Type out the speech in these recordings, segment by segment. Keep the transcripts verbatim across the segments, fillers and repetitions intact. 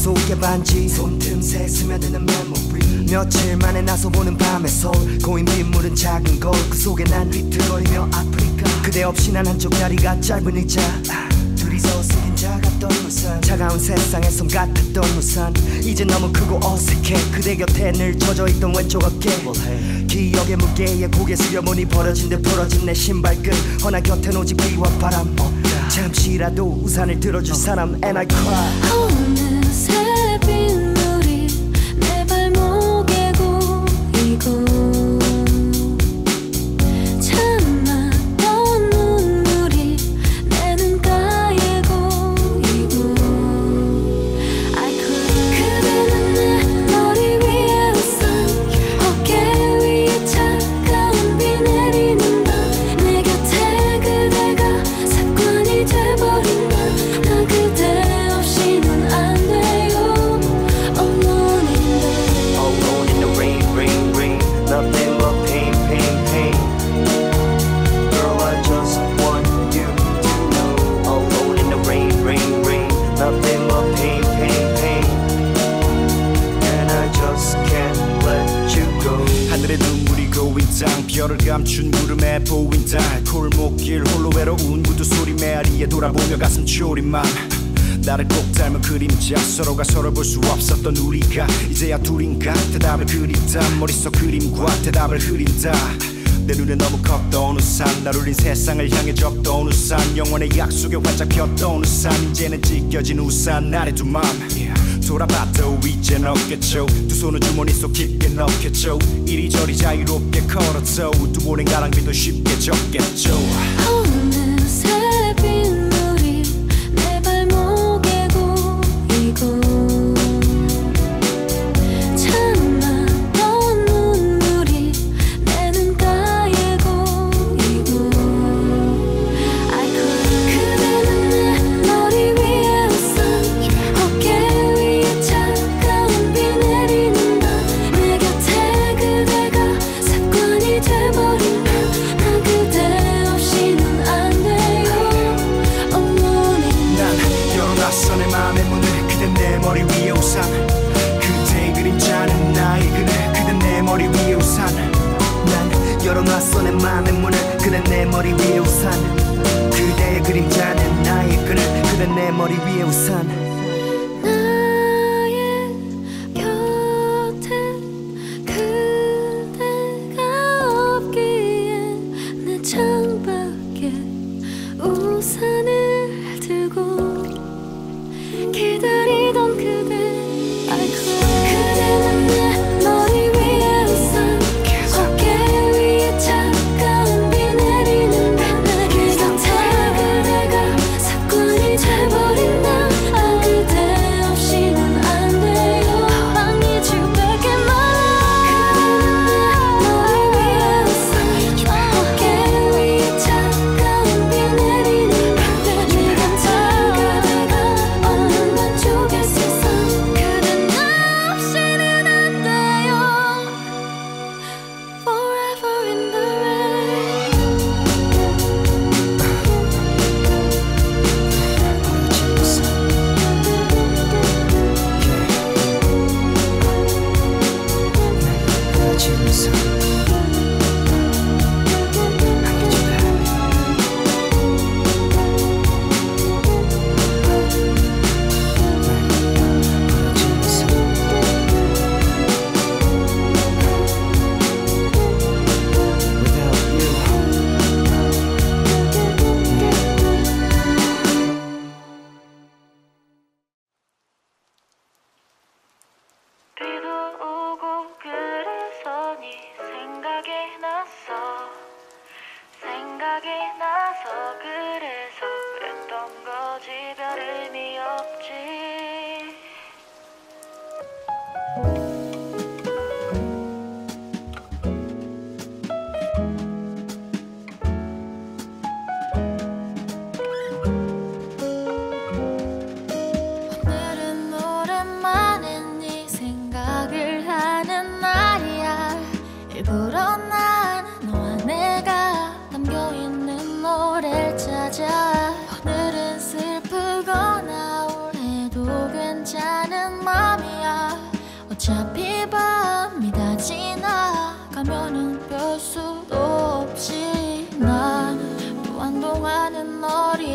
속의 반지 손틈새 스며드는 메모리 며칠 만에 나서 보는 밤의 서울 고인 빗물은 작은 거울 그 속에 난 비틀거리며 아프리카 그대 없이 난 한쪽 다리가 짧은 의자 둘이서 쓰긴 작았던 우산 차가운 세상에 섬 같았던 우산 이제 너무 크고 어색해 그대 곁에 늘 젖어있던 왼쪽 어깨 기억의 무게에 고개 숙여보니 벌어진 듯 부러진 내 신발끈 허나 곁엔 오직 비와 바람 없다 잠시라도 우산을 들어줄 사람 And I cry 어느새 빗물이 내 발목에 고이고 참았던 눈물이 내 눈가에 고이고 I cry 그대는 내 머리 위에 우산 어깨 위에 차가운 비 내리는 밤 내 곁에 그대가 습관이 돼버린 날 나 그대 없이는 안 돼요 Alone in the Alone in the rain, rain, rain Nothing but pain, pain, pain Girl, I just want you to know Alone in the rain, rain, rain Nothing but pain, pain, pain And I just can't let you go 하늘에 눈물이 고인 땅 별을 감춘 구름에 보인 달 골목길 홀로 외로운 구두 소리 메아리에 돌아보며 가슴 졸인 맘 나를 꼭 닮은 그림자 서로가 서로 볼 수 없었던 우리가 이제야 둘인가 대답을 그린다 머릿속 그림과 대답을 흐린다 내 눈에 너무 컸던 우산 날 울린 세상을 향해 졌던 우산 영원의 약속에 활짝 폈던 우산 이제는 찢겨진 우산 나의 두 맘 돌아봐도 이젠 없겠죠 두 손은 주머니 속 깊게 넣겠죠 이리저리 자유롭게 걸어도 두 보낸 가랑비도 쉽게 적겠죠 어느새 빗물이 내 발목에 고이고 참았던 눈물이 내 눈가에 고이고 I cry 그대는 내 머리 위에 우산 어깨 위에 차가운 비 내리는 밤 내 곁에 그대가 습관이 돼버린 날 나 그대 없이는 안 돼요 Alone in 난 열어놨어 내 맘의 문을 그댄 내 머리 위에 우산 그대의 그림자는 나의 그늘 그댄 내 머리 위에 우산 난 열어놨어 내 맘의 문을 그댄 내 머리 위에 우산 그대의 그림자는 나의 그늘 그댄 내 머리 위에 우산 나의 곁에 그대가 없기엔 내 창밖에 우산을 들고 기다리던 그대 I cry 그대는 내 머리 위에 우산 어깨 위에 차가운 비 내리는 밤 내 곁에 그대가 습관이 돼버린 날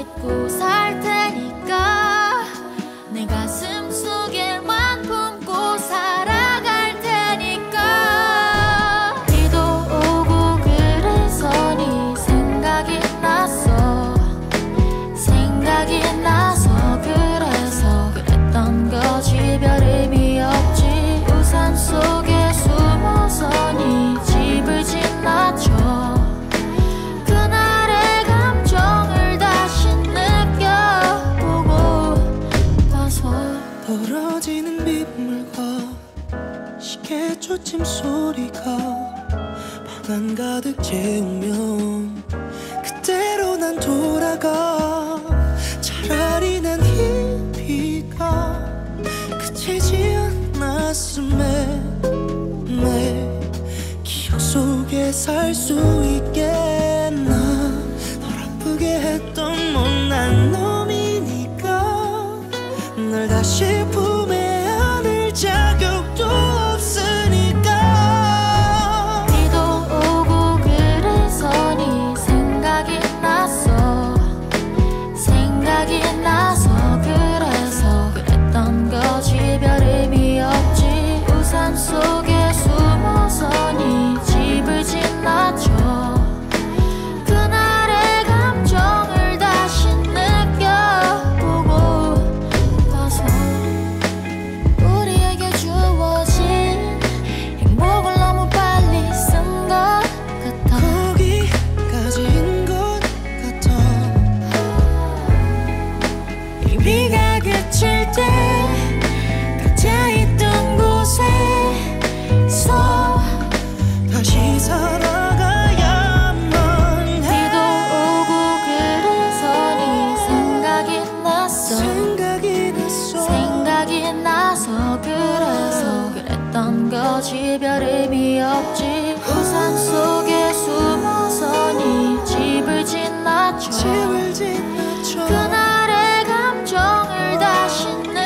안고 살 테니까 내 가슴 속에만 품고 살아갈 테니까 비도 오고 그래서 네 생각이 났어 생각이 나서 그래서 그랬던 거지 별 의미 없지 우산 속에 숨어서 네 집을 지나쳐 그날의 감정을 다시 느껴보고 봐서 떨어지는 빗물과 시계 초침 소리가 방 한가득 채우면 그대로 난 돌아가 차라리 난 이 비가 그치지 않았음에 내 기억 속에 살 수 있겠나 널 아프게 했던 못난 놈이니까 널 다시 품에 안을 자격도 없으니까 비도 오고 그래서 네 생각이 났어 생각이 나서 그래서 그랬던 거지 별 의미 없지 우산 속에 숨어서 네 집을 지나쳐 그날의 감정을 다시 느껴보고 봐서 우리에게 주어진 행복을 너무 빨리 쓴 것 같아 거기까지인 것 같아 이 비가 그칠 때 각자 있던 곳에서 다시 살아가야만 해 비도 오고 그래서 네 생각이 났어 생각이 났어 생각이 나서 그래서 그랬던 거지 별 의미 없지 우산 속에 숨어서 네 집을 지나쳐 집을 지나쳐 그날의 감정을 다시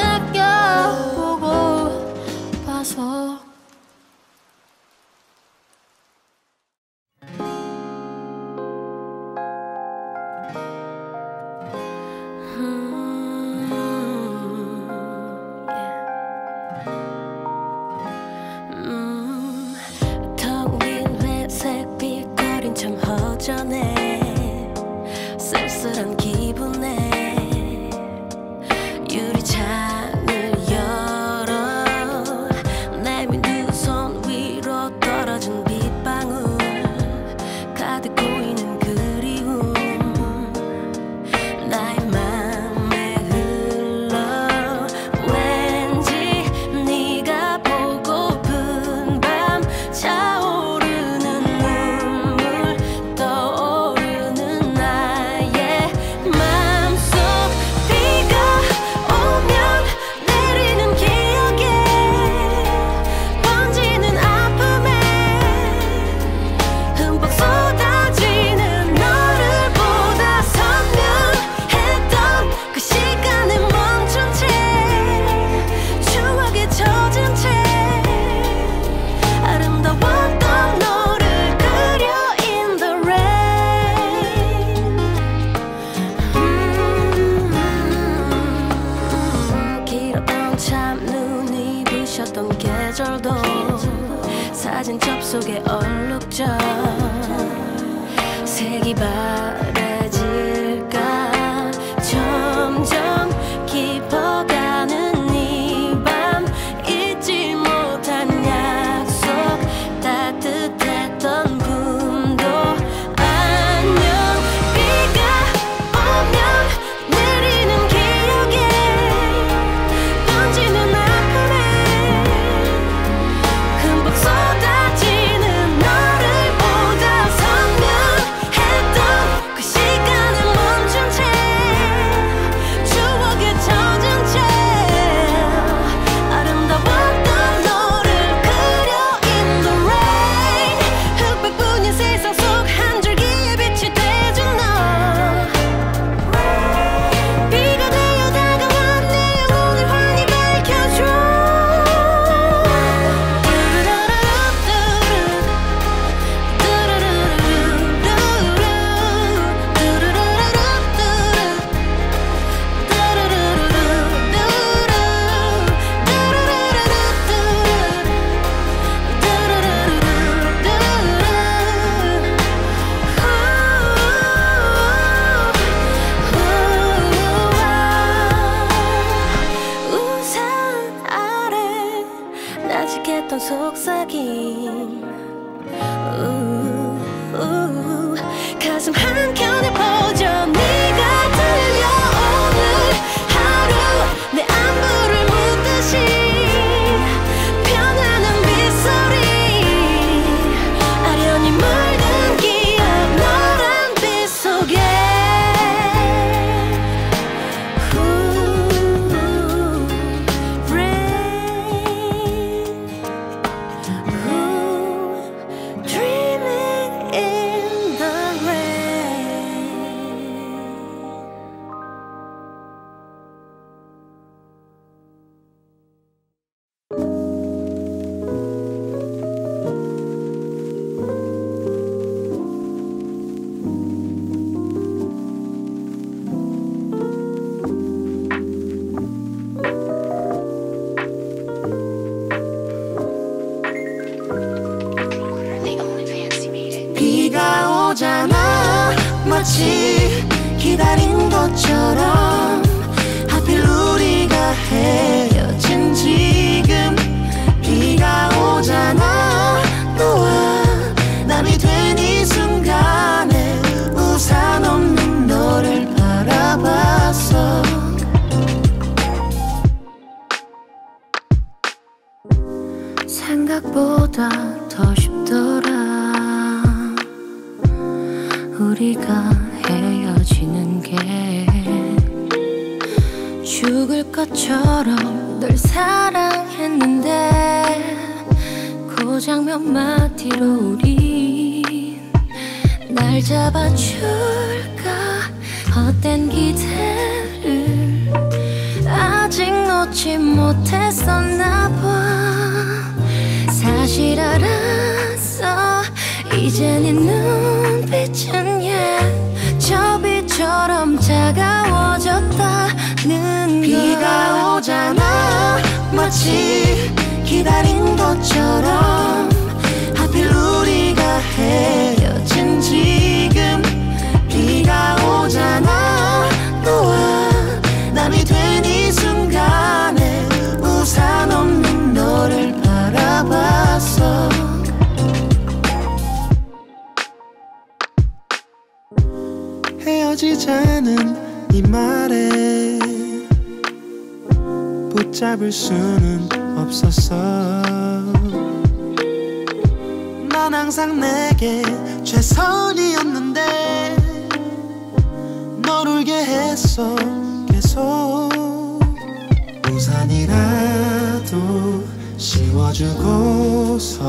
느껴보고 봐서 음, 텅 빈 회색 빛거린 참 허전해 쓸쓸한 기분에 유리창을 열어 내민 두 손 위로 떨어진 빗방울 가득 고이는 그리움 나의 맘에 흘러 왠지 네가 보고픈 밤 차오르는 눈물 떠오르는 나의 맘속 비가 오면 내리는 기억에 번지는 아픔에 흠뻑 쏟아지는 너를 보다 선명했던 그 시간에 멈춘 채 추억에 젖은 채 아름다웠던 너를 그려 in the rain 음, 길었던 참눈이 부셨던 계절도 사진 접속에 얼룩져 색이 바래질까 점점 깊어가는 이 밤 잊지 못한 약속 따뜻했던 품도 안녕 비가 오면 내리는 기억에 번지는 아픔에 흠뻑 쏟아지는 너를 보다 선명했던 그 시간 했던 속삭임 우, 우, 가슴 한켠에 퍼져 네가 들려오는 하루 내 안부를 묻듯이 변하는 빗소리 아련히 물든 기억 노란 빛 속에 비가 오잖아 마치 기다린 것처럼 하필 우리가 헤어진 지금 비가 오잖아 너와 남이 된 이 순간에 우산 없는 너를 바라봤어 생각보다 더 쉽더라 우리가 헤어지는 게 죽을 것처럼 널 사랑했는데 고작 몇 마디로 우린 날 잡아줄까 헛된 기대를 아직 놓지 못했었나 봐 사실 알았어 이제 네 눈빛은 저 빛처럼 차가워졌다는 비가 오잖아 마치 기다린 것처럼 하필 우리가 헤어진 지금 비가 오잖아 너와 남이 된 이 순간에 우산 없는 너를 바라봤어 헤어지자는 이 말에 붙잡을 수는 없었어 난 항상 내게 최선이었는데 널 울게 했어 계속 우산이라도 씌워주고서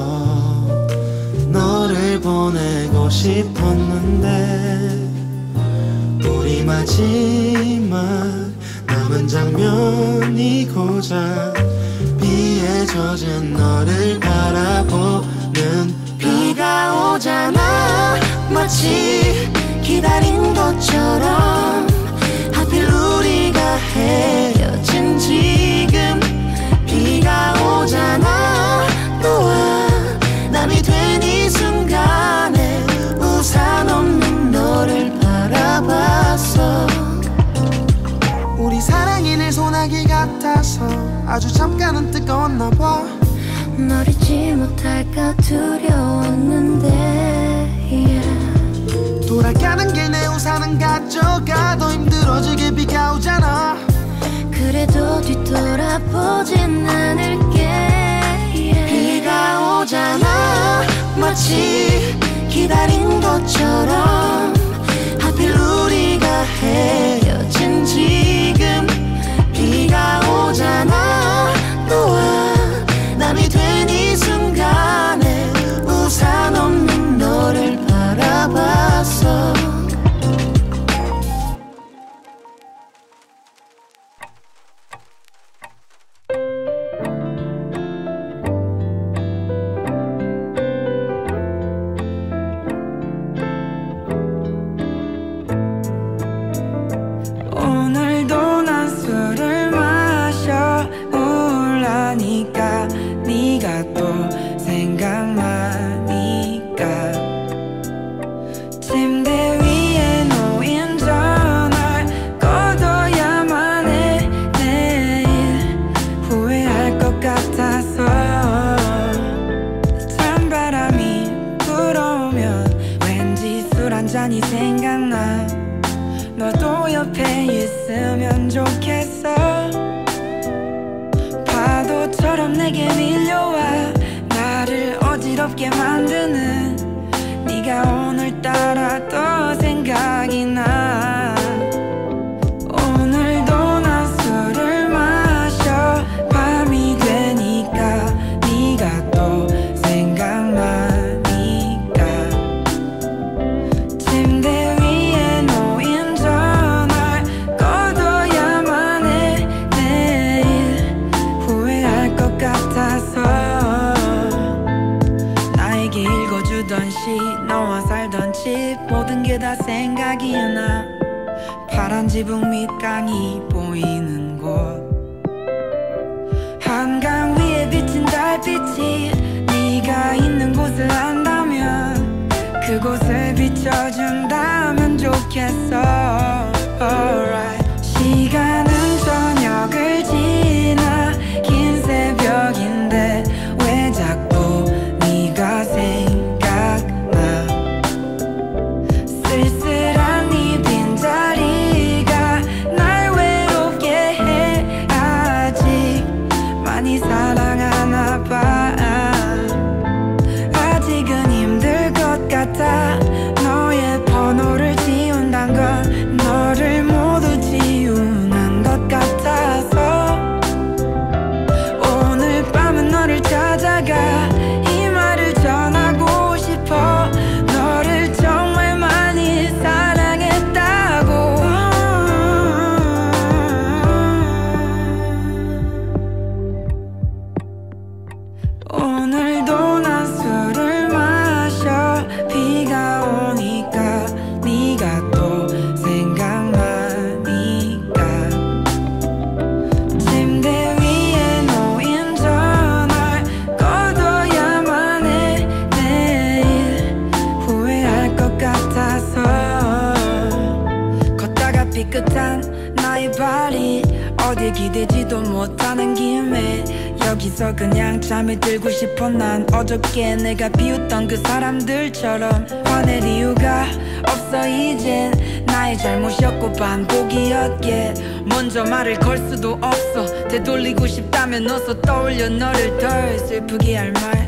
너를 보내고 싶었는데 우리 마지막 남은 장면이 고작 비에 젖은 너를 바라보는 비가 오잖아 마치 기다린 것처럼 하필 우리가 헤어진 지금 비가 오잖아 너와 남이 된 이 순간에 우산 없는 너를 바라봤어 우리 사랑이 늘 소나기 같아서 아주 잠깐은 뜨거웠나 봐 널 잊지 못할까 두려웠는데 yeah. 돌아가는 길 내 우산은 가져가 더 힘들어지게 비가 오잖아 그래도 뒤돌아보진 않을게 yeah. 비가 오잖아 마치 기다린 것처럼 하필 우리가 헤어진 지금 비가 오잖아 너와 남이 된 이 순간에 우산 없는 너를 바라봤어 오늘도 난 술을 마셔 울라니까 네가 또 생각나니까 침대 위에 놓인 전화를 꺼둬야만 해 내일 후회할 것 같아서 파도처럼 내게 밀려와 나를 어지럽게 만드는 네가 오늘따라 또 생각이 나. 오늘도 난 술을 마셔 밤이 되니까 네가 또 생각나니까 침대 위에 놓인 전화를 꺼둬야만 해. 내일 후회할 것 같아서 나에게 읽어주던 시 너와 살던 집 모든 게 다 생각이 나. 파란 지붕 밑 강이 보이는 곳 한강 위에 비친 달빛이 네가 있는 곳을 안다면 그곳을 비춰준다면 좋겠어. Alright. 시간은 저녁을 지나 긴 새벽인데 왜 자꾸 네가 생각나. 쓸쓸한 네 빈자리가 날 외롭게 해. 아직 많이 사랑하나 봐. 아직은 힘들 것 같아. 너의 번호를 지운단 건 너를 모두 지우는 것 같아서 오늘 밤은 너를 찾아가 이 말을 전하고 싶어. 너를 정말 많이 사랑했다고. 오늘도 난 술을 마셔 비가 오니까 네가 또 생각나니까 침대 위에 놓인 전화를 꺼둬야만 해. 내일 후회할 것 같아서 걷다가 삐끗한 나의 발이 어딜 기대지도 못하는 김에 여기서 그냥 잠이 들고 싶어. 난 어저께 내가 비웃던 그 사람들처럼 화낼 이유가 없어. 이젠 나의 잘못이었고 반복이었기에 먼저 말을 걸 수도 없어. 되돌리고 싶다면 어서 떠올려 너를 덜 슬프게 할 말.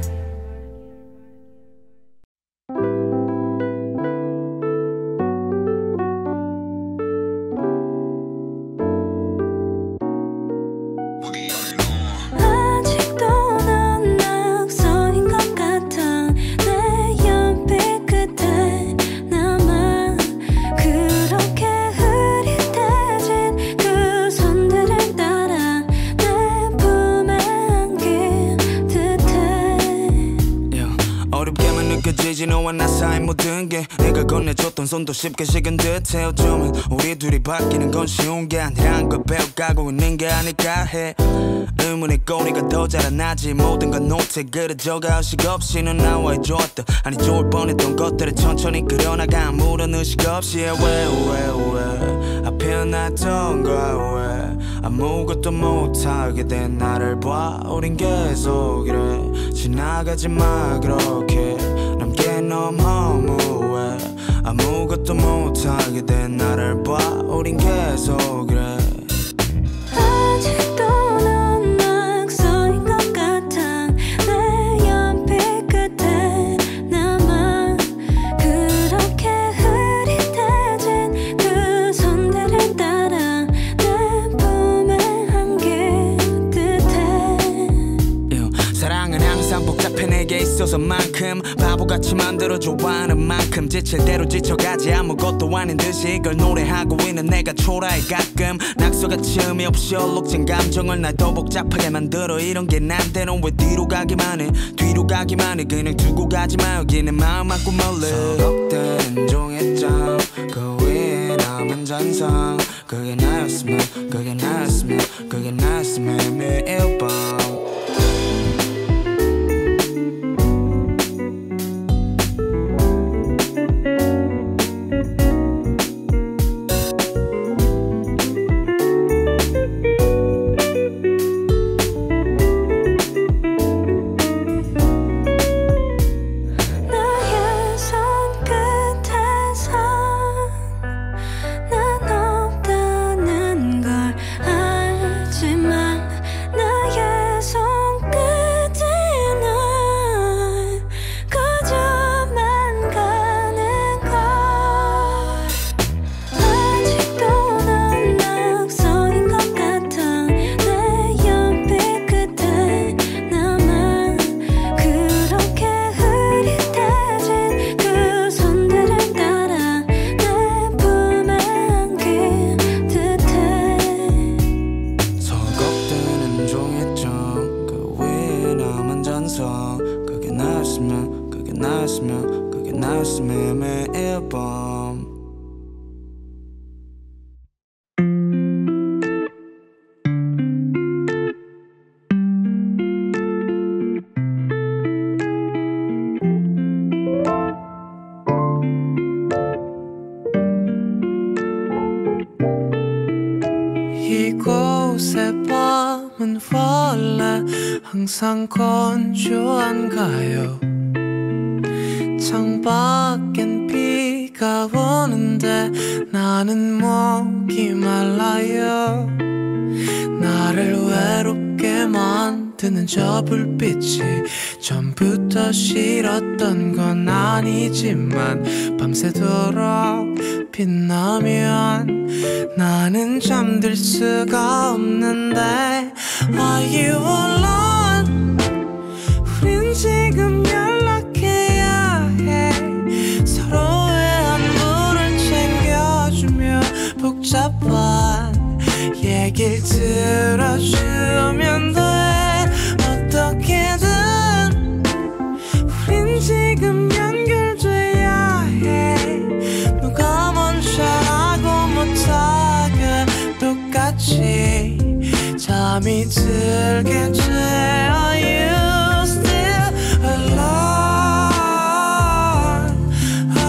아직도 넌 낙서인 것 같아. 내 연필 끝에 나만 그렇게 흐릿해진 그 손들을 따라 내 품에 안긴 듯해. yeah. 어렵게만 느껴지지 너와 나 사이 모든 게 내가 건네줬던 손도 쉽게 식은 듯해. 어쩌면 우리 둘이 바뀌는 건 쉬운 게 아니란 걸 배워가고 있는 게 아닐까 해. 의문의 꼬리가 더 자라나지 모든 건 노트에 그려져가 의식 없이 넌 나와의 좋았던 아니 좋을 뻔했던 것들을 천천히 그려나가 아무런 의식 없이. 왜 왜 왜 앞에 놨던 거야. 왜 아무것도 못하게 된 나를 봐. 우린 계속 이래 지나가지 마 그렇게 남게 너무 허무해. 아무것도 못하게 된 나를 봐. 우린 계속 이래. 아직도 넌 낙서인 것 같아. 내 연필 끝에 나만 그렇게 흐릿해진 그 손들을 따라 내 품에 안긴 듯해. yeah. 사랑은 항상 복잡해 내게 있어서만큼 바보같이 만들어 좋아하는 만큼 지칠 대로 지쳐가지 아무것도 아닌 듯이 이걸 노래하고 있는 내가 초라해. 가끔 낙서같이 의미 없이 얼룩진 감정을 날 더 복잡하게 만들어. 이런 게 난데는 왜 뒤로 가기만 해. 뒤로 가기만 해. 그냥 두고 가지 마. 여기는 마음 맞고 멀리 서독된 종이장 그 위에 남은 잔상. 그게 나였으면 그게 나였으면 그게 나였으면 매일 밤 난 없다는 걸 알지만 나의 완성. 그게 나였으면 그게 나였으면 그게 나였으면 매일 밤. 이곳의 밤은 원래 항상 건조한가요? 창밖엔 비가 오는데 나는 목이 말라요. 나를 외롭게 만드는 저 불빛이 전부터 싫었던 건 아니지만 밤새도록 빛나면 나는 잠들 수가 없는데. Are you alone? 우린 지금 연락해야 해. 서로의 안부를 챙겨주며 복잡한 얘길 들어주면 돼. 어떻게든 우린 지금 연결돼야 해. 누가 먼저라고 못하게 똑같이 잠이 들게 돼. Are you still alone? Oh,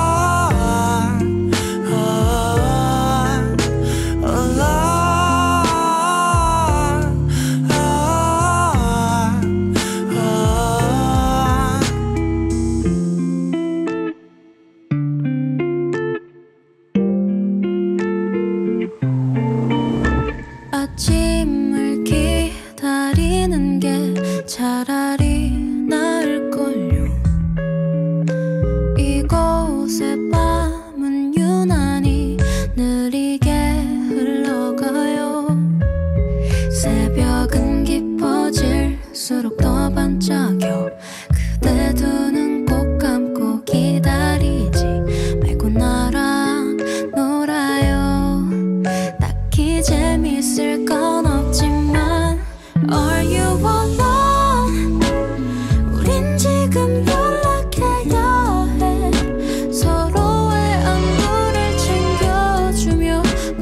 oh, alone, oh, oh. 아침을 기다리는 게 차라리 나을걸요. 이곳의 밤은 유난히 느리게 흘러가요. 새벽은 깊어질수록 더 반짝여. 그대 두 눈 꼭 감고 기다리지 말고 나랑 놀아요. 딱히 재밌을 건 없지만 Are you alone? 우린 지금 연락해야 해. 서로의 안부를 챙겨주며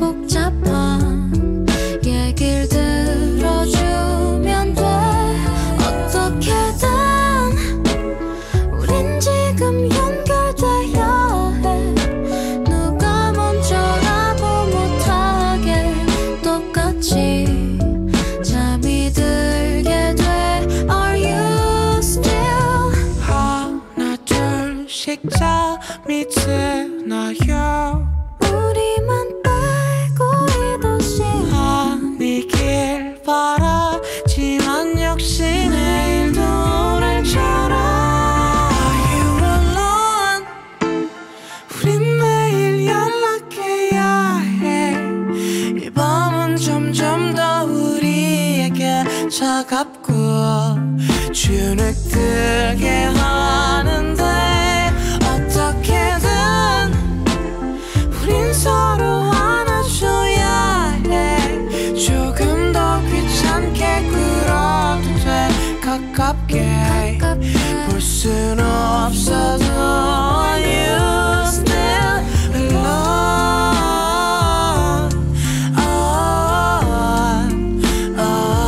복잡한 얘길 들어주면 돼. 어떻게든 우린 지금 연결돼야 해. 누가 먼저라고 못하게 똑같이 잠이 들게 돼. Are you still? 하나 둘씩 잠이 드나요? 우리만 빼고 이 도시 아니길 바라지만 역시 내일도 오늘처럼. Are you alone? 우린 매일 연락해야 해. 이 밤은 점점 더 우리에게 차갑고 주눅들게 하는데. 어떻게든 우린 서로 안아줘야 해. 조금 더 귀찮게 굴어도 돼. 가깝게 볼 순 없어도 Are you still alone? Oh, oh,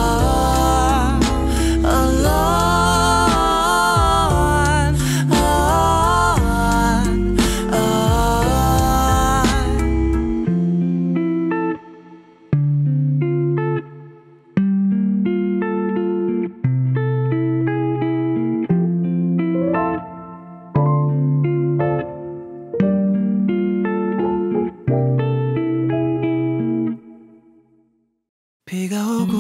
alone, oh, oh. 비가 오고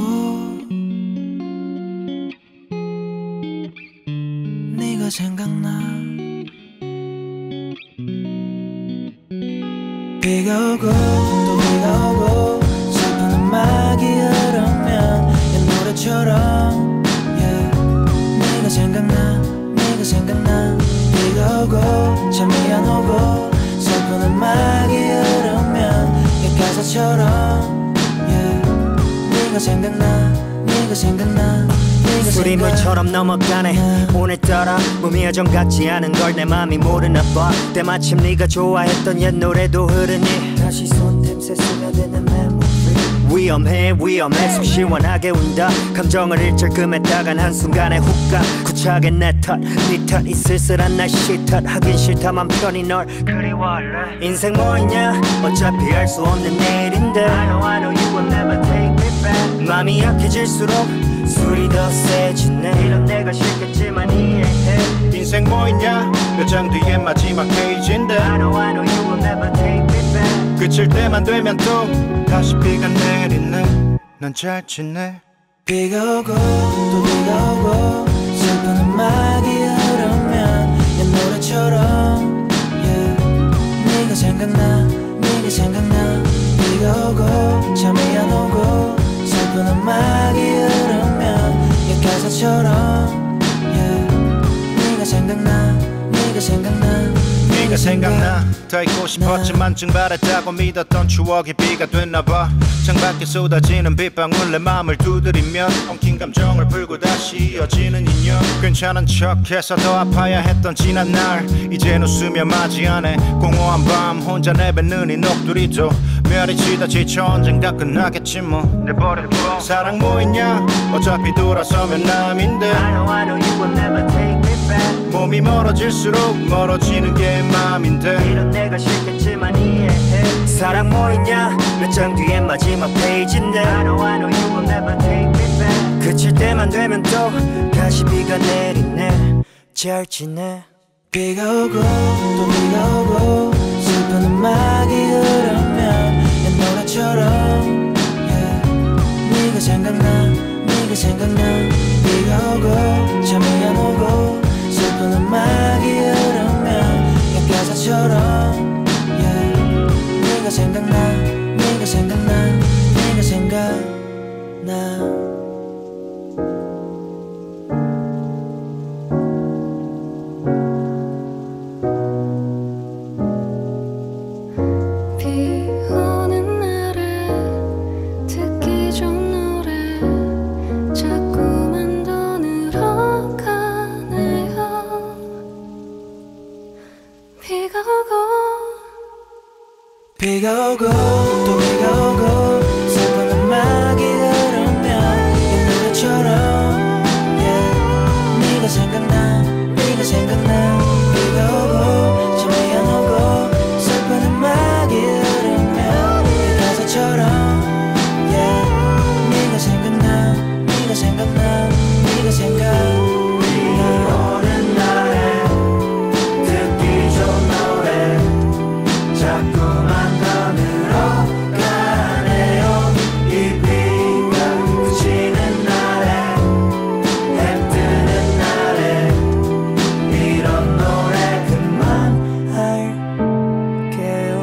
네가 생각나. 비가 오고 또 비가 오고 슬픈 음악이 흐르면 옛노래처럼 yeah. 네가 생각나 네가 생각나. 비가 오고 잠이 안 오고 슬픈 음악이 흐르면 옛 가사처럼 yeah. 네가 생각나 네가 생각나 네가 술이 물처럼 넘어가네. 오늘따라 몸이 여전 같지 않은 걸 내 맘이 모르나 봐. 때마침 네가 좋아했던 옛 노래도 흐르니 다시 손틈새 스며드는 메모리. 위험해 위험해 속 시원하게 운다. 감정을 일절금했다간 한순간에 훅가. 구차하게 내 탓 네 탓 이 쓸쓸한 날씨 탓 하긴 싫다 맘 편히 널 그리워할래. 인생 뭐 있냐 어차피 알 수 없는 내일인데 I know I know you will never take me back. 맘이 약해질수록 술이 더 세지네. 이런 내가 싫겠지만 이해해. 인생 뭐 있냐 몇 장 뒤에 마지막 페이지인데 I know I know you will never take me back. 그칠 때만 되면 또 다시 비가 내리네. 넌 잘 지내. 비가 오고 또 비가 오고 슬픈 음악이 흐르면 옛 노래처럼 yeah. 네가 생각나 네가 생각나. 비가 오고 잠이 안 오고 슬픈 음악이 흐르면 옛 가사처럼 yeah. 네가 생각나 네가 생각나 네가 생각나. 더 있고 싶었지만 증발했다고 믿었던 추억이 비가 됐나봐. 창밖에 쏟아지는 빗방울 내 맘을 두드리면 엉킨 감정을 풀고 다시 이어지는 인연. 괜찮은 척해서 더 아파야 했던 지난 날 이젠 웃으며 맞이하네. 공허한 밤 혼자 내뱉는 이 녹두리도 멸이 치다 지쳐 언젠가 끝나겠지 뭐. 내버려둬 사랑 뭐 있냐 어차피 돌아서면 남인데 I know I know you will never take me back. 몸이 멀어질수록 멀어지는 게 맘인데 이런 내가 싫겠지만 이해해. 사랑 뭐 있냐 몇 장 뒤에 마지막 페이지인데 I know I know you will never take me back. 그칠 때만 되면 또 다시 비가 내리네. 잘 지내. 비가 오고 또 비가 오고 슬픈 음악이 흐르면 옛 노래처럼 yeah. 네가 생각나 네가 생각나. 비가 오고 잠이 안 오고 슬픈 음악이 흐르면 옛 가사처럼 yeah. 네가 생각나 네가 생각나 네가 생각나. 비가 오고 또 비가 오고 슬픈 음악이 흐르면 옛 노래처럼 yeah. 네가 생각나 네가 생각나. 비가 오고 잠이 안 오고 슬픈 음악이 흐르면 옛 가사처럼 yeah. 네가 생각나 네가 생각나 네가 생각나. 오는 날에 듣기 좋은 노래 자꾸만 가네요. 이 비가 그치는 날에 해 뜨는 날에 이런 노래 그만할게요.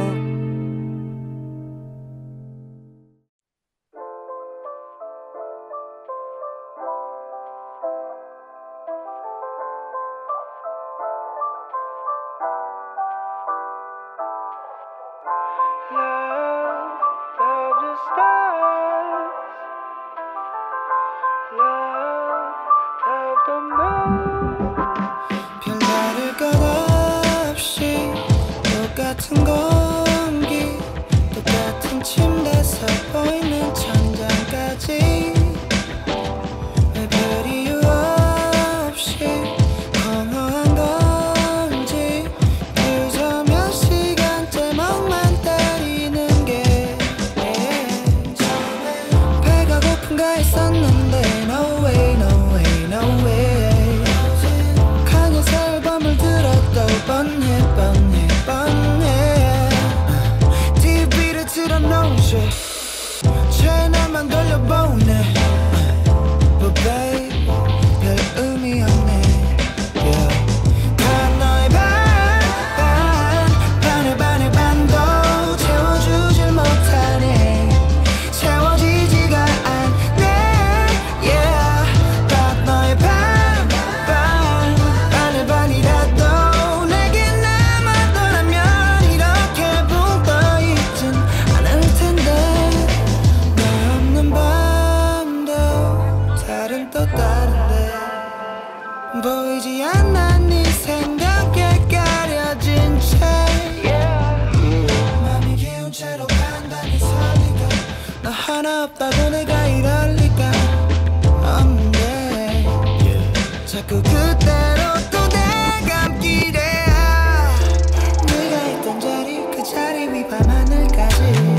별다를 것 없이 똑같은 공기 똑같은 침대에서 보이는 천장까지 왜 별 이유 없이 공허한 건지 그저 몇 시간째 멍만 때리는 게 처음에 배가 고픈가 했었는데 no way no way no way 보이지 않아 네 생각에 가려진 채 맘이 기운 채로 판단이 설리가 너 하나 없다고 내가 이럴 리가 없는데 자꾸 그대로 또 내감기래 네가 있던 자리 그 자리 위 밤하늘까지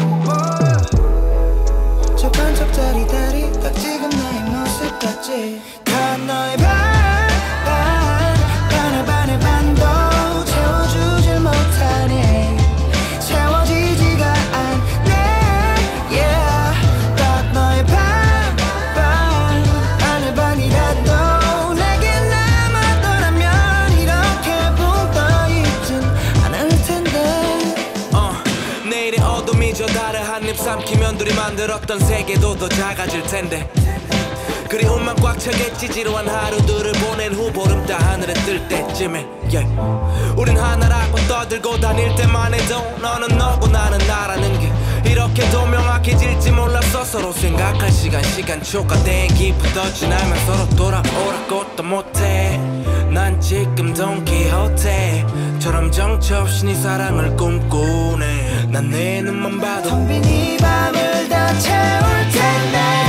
저 반짝짜리 다리 딱 지금 나의 모습 같지 다 너의 반, 반, 반을 반을 반도 채워주질 못하네 채워지지가 않네 yeah. 딱 너의 반, 반, 반을 반이라도 내게 남았더라면 이렇게 붕 떠있진 않을 텐데 어, 내일의 어둠이 저 달을 한입 삼키면 둘이 만들었던 세계도 더 작아질 텐데 그리움만 꽉 차겠지 지루한 하루들을 보낸 후 보름 따 하늘에 뜰 때쯤에 yeah. 우린 하나라고 떠들고 다닐 때만 해도 너는 너고 나는 나라는 게 이렇게도 명확해질지 몰랐어 서로 생각할 시간 시간초가 대기부터 지나면 서로 돌아오라고 또 못해 난 지금 돈키호테처럼 정처없이 네 사랑을 꿈꾸네 난 내 눈만 봐도 텅 빈 이 밤을 다 채울 텐데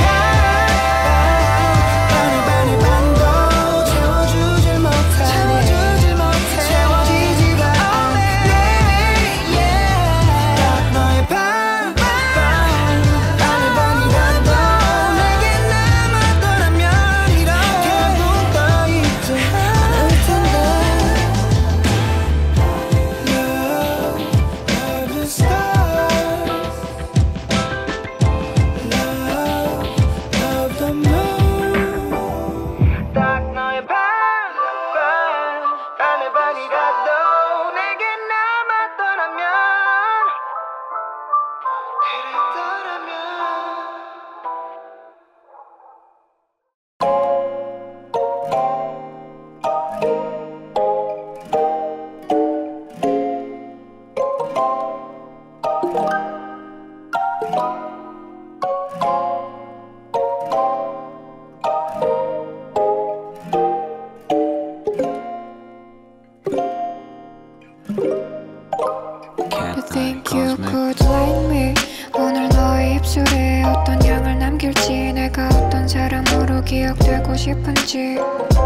기억되고 싶은지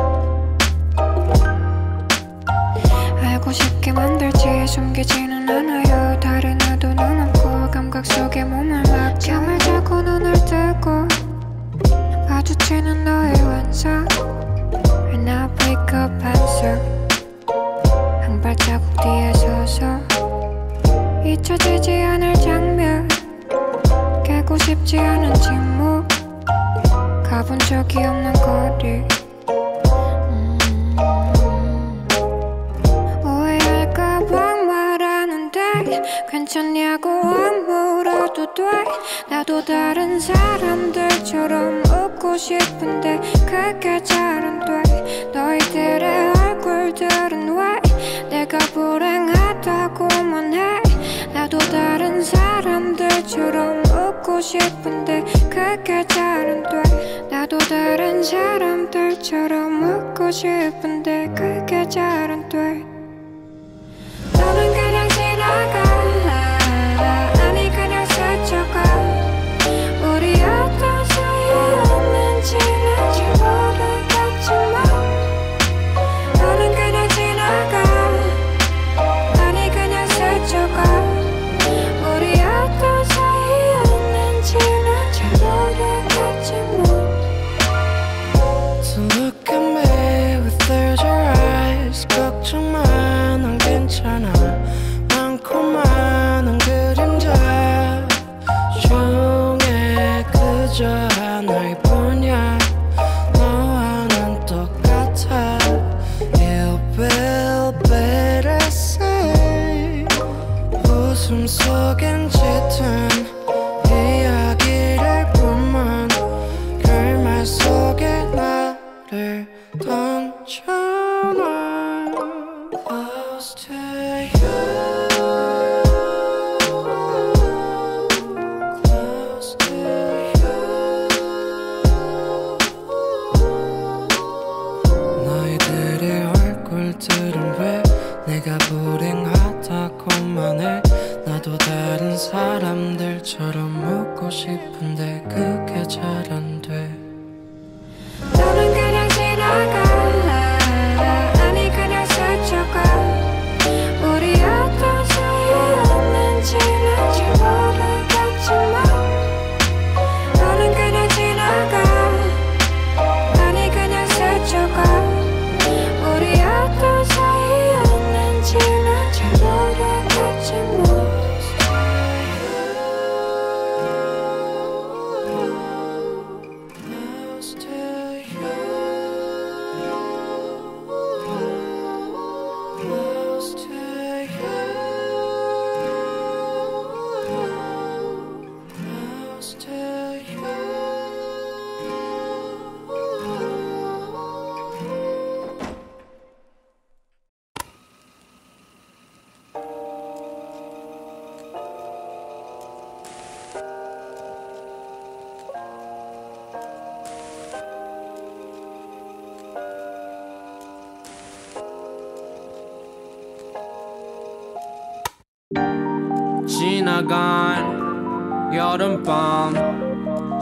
알고 싶게 만들지 숨기지는 않아요 다른 의도는 없고 감각 속에 몸을 막 잠을 자고 눈을 뜨고 마주치는 너의 완성 And I wake up answer 한 발자국 뒤에 서서 잊혀지지 않을 장면 깨고 싶지 않은 침묵 가본 적이 없는 거리 음, 오해할까봐 말하는데 괜찮냐고 안 물어도 돼 나도 다른 사람들처럼 웃고 싶은데 그게 잘 안 돼 너희들의 얼굴들은 왜 내가 불행하다고만 해 나도 다른 사람들처럼 웃고 싶은데 그게 잘 안 돼 나도 다른 사람들처럼 웃고 싶은데 그게 잘 안 돼 너는 그냥 지나가 아니 그냥 스쳐가 우리 어떤 사이였는지 난 잘 모르겠지만 너는 그냥 지나가 아니 그냥 스쳐가 우리 어떤 사이였는지 난 잘 모르겠지만 So look at me with third your eyes 걱정 마 난 괜찮아 많고 많은 그림자 중에 그저 하나뿐이야 너와는 똑같아 You will better say 웃음 속엔 짙은 이야기를 뿐만 결말 속에 나를 던져놔 Close to you Close to you 너희들 것들은 왜 내가 불행하다고만 해. 나도 다른 사람들처럼 묻고 싶은데 그게 잘 안 돼. 너는 그냥 지나갈래. 아니 그냥 스쳐가. 우리 어떤 사이였는지 난 잘 모르겠지만 너는 그냥 지나가. 아니 그냥 스쳐가. 우리 어떤 사이였는지 난 잘 모르겠지만 지나간 여름밤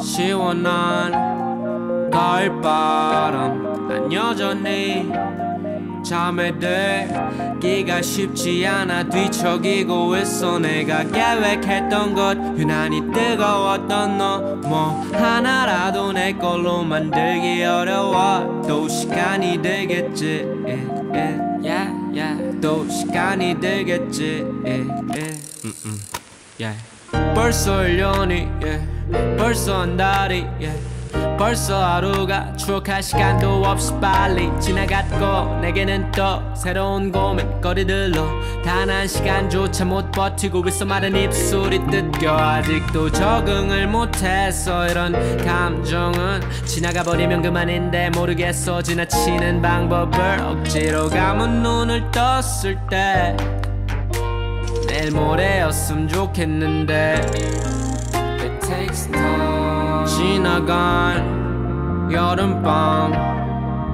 시원한 가을바람 난 여전히 잠에 들기가 쉽지 않아. 뒤척이고 있어. 내가 계획했던 것 유난히 뜨거웠던 너 뭐 하나라도 내 걸로 만들기 어려워. 또 시간이 들겠지 yeah, yeah, yeah. 또 시간이 들겠지 yeah, yeah. 음, 음. Yeah. 벌써 일 년이 yeah. 벌써 한 달이 yeah. 벌써 하루가 추억할 시간도 없이 빨리 지나갔고 내게는 또 새로운 고민거리들로 단 한 시간조차 못 버티고 있어. 마른 입술이 뜯겨 아직도 적응을 못했어. 이런 감정은 지나가버리면 그만인데 모르겠어. 지나치는 방법을 억지로 감은 눈을 떴을 때 내일 모레였으면 좋겠는데 It takes time. 지나간 여름밤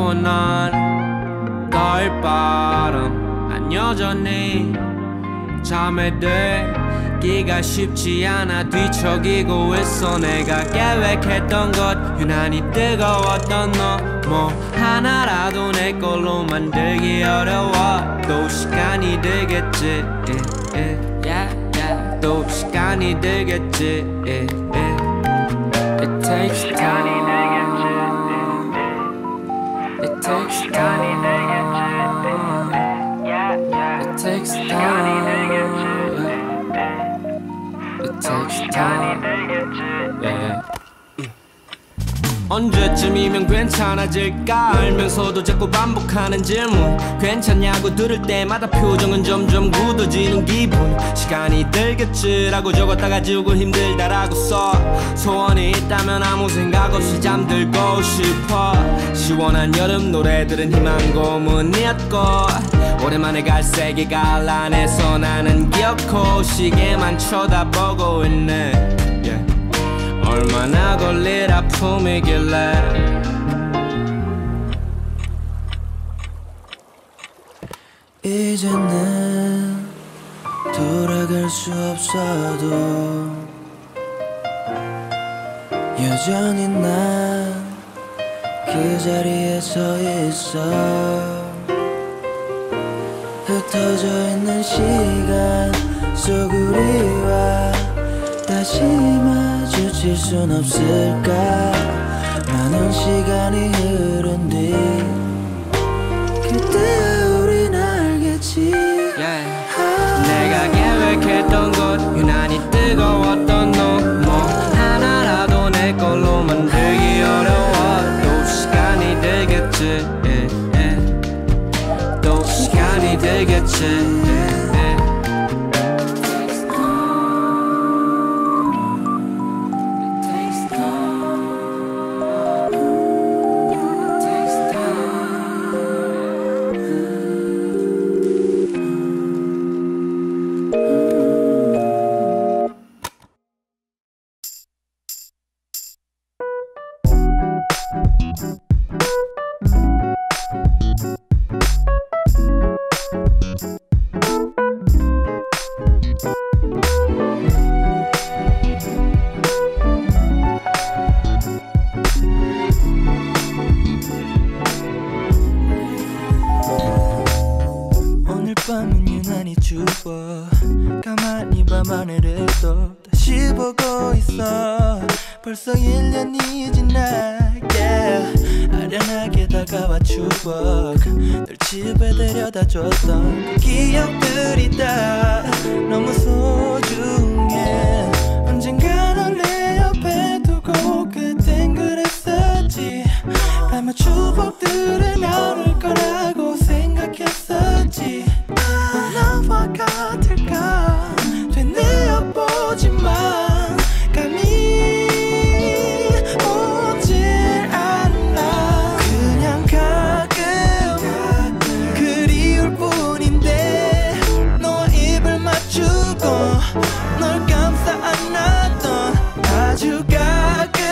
시원한 가을바람 난 여전히 잠에 들기가 쉽지 않아. 뒤척이고 있어. 내가 계획했던 것 유난히 뜨거웠던 너 뭐 하나라도 내 걸로 만들기 어려워. 또 시간이 들겠지 yeah, yeah, yeah, yeah. 또 시간이 들겠지 yeah, yeah. It takes time. It takes time. It takes time. It takes time. Yeah. 언제쯤이면 괜찮아질까 알면서도 자꾸 반복하는 질문. 괜찮냐고 들을 때마다 표정은 점점 굳어지는 기분. 시간이 들겠지라고 적었다가 지우고 힘들다라고 써. 소원이 있다면 아무 생각 없이 잠들고 싶어. 시원한 여름 노래들은 희망 고문이었고 오랜만에 갈색이 가을 안에서 나는 기어코 시계만 쳐다보고 있네 yeah. 얼마나 걸릴 아픔이길래 이제는 돌아갈 수 없어도 여전히 난 그 자리에 서 있어. 흩어져 있는 시간 속 우리와 다시 마주칠 순 없을까. 많은 시간이 흐른 뒤 그때 우린 알겠지 yeah. 내가 계획했던 것 유난히 뜨거웠던 너 뭐 하나라도 내 걸로 만들기 어려워. 또 시간이 들겠지 yeah, yeah. 또 시간이 들겠지 yeah, yeah. 시간이 주워 가만히 밤하늘을 또 다시 보고 있어. 벌써 일 년이 지나 yeah. 아련하게 다가와 추억 널 집에 데려다 줬던 그 기억들이 다 너무 소중해. 언젠가 널 내 옆에 두고 그땐 그랬었지. 아마 추억들은 나올 거라고 생각했었지. 넌 나와 같을까 되뇌어보지만 감이 오질 않아. 그냥 가끔 그리울 뿐인데 너와 입을 맞추고 널 감싸 안았던 아주 가끔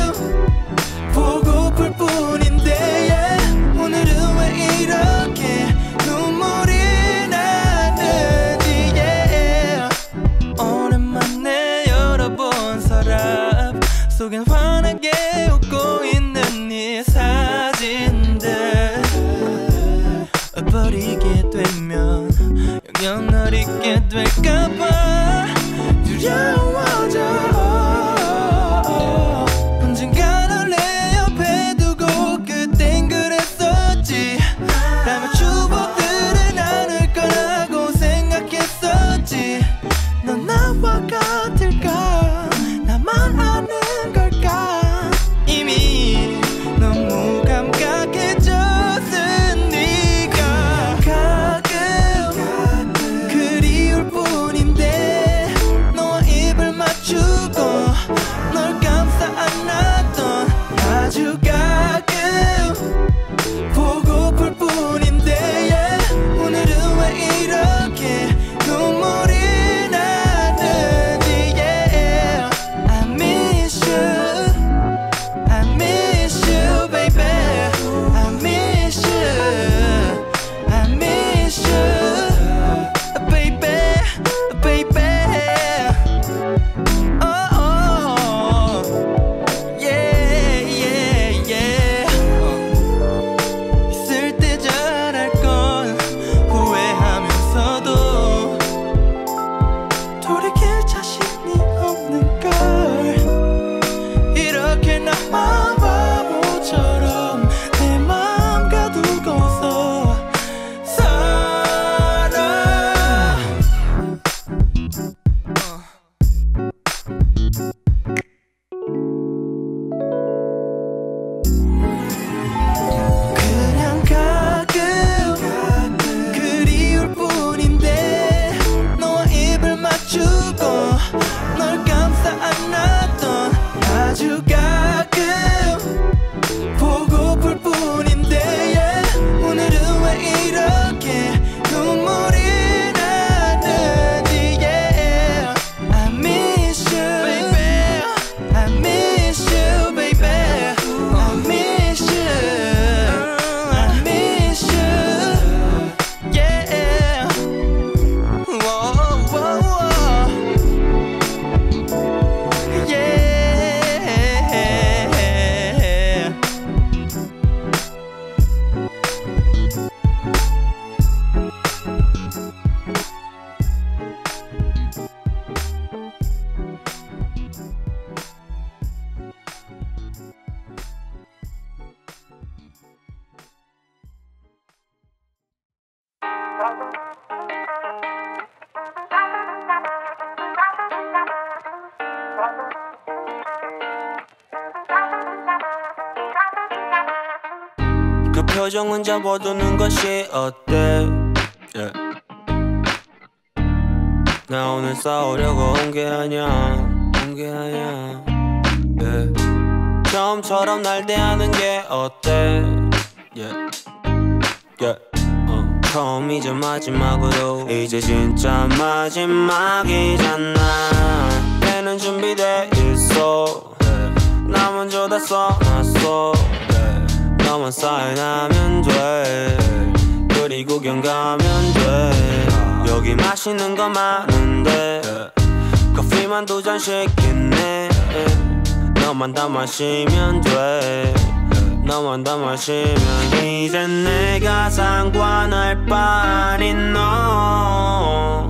보고플 뿐인데 yeah. 오늘은 왜 이렇게 눈물이 나는지 yeah. 오랜만에 열어본 서랍 속엔 환하게 웃고 있는 네 사진들. 버리게 되면 영영 널 잊게 될까봐 두려워져. 언젠가 널 내 옆에 두고 그땐 그랬었지. 아마 추억들은 않을 거라고 생각했었지. 넌 나와 같을까 나만 아는 걸까. 이미 너무 감각해졌으니까. 가끔 그리울 뿐인데 너와 입을 맞추고 널 감싸 안았던 아주 가끔 보고플 뿐인데 yeah. 오늘은 왜 이렇게 눈물이 나는지 yeah. I miss you I miss you baby. I miss you I miss you baby baby. Oh, oh. Yeah yeah yeah. 있을 때 잘할 건 후회하면서도 돌이킬 자신이 없는 걸. 이렇게 나만 바보처럼 내 마음 가두고서 살아. 그냥 가끔 그리울 뿐인데 너와 입을 맞추고 널 감싸 안았던 아주 가끔 보고플 뿐인데 yeah. 오늘은 왜 이렇게 눈물이 나는지 yeah. I miss you baby. I miss you baby. I miss you I miss you yeah. Whoa, whoa, whoa. Yeah. 그 표정은 접어두는 것이 어때 yeah. 나 오늘 싸우려고 온 게 아니야 온 게 아니야 yeah. 처음처럼 날 대하는 게 어때 yeah. Yeah. 어. 처음이자 마지막으로 이제 진짜 마지막이잖아. 배는 준비돼 있어 yeah. 나 먼저 다 써놨어 yeah. 너만 사인하면 돼. 그리고 구경 가면 돼. 여기 맛있는 거 많은데 커피만 두 잔 시키네. 너만 다 마시면 돼. 너만 더 마시면 이젠 내가 상관할 바 아닌 너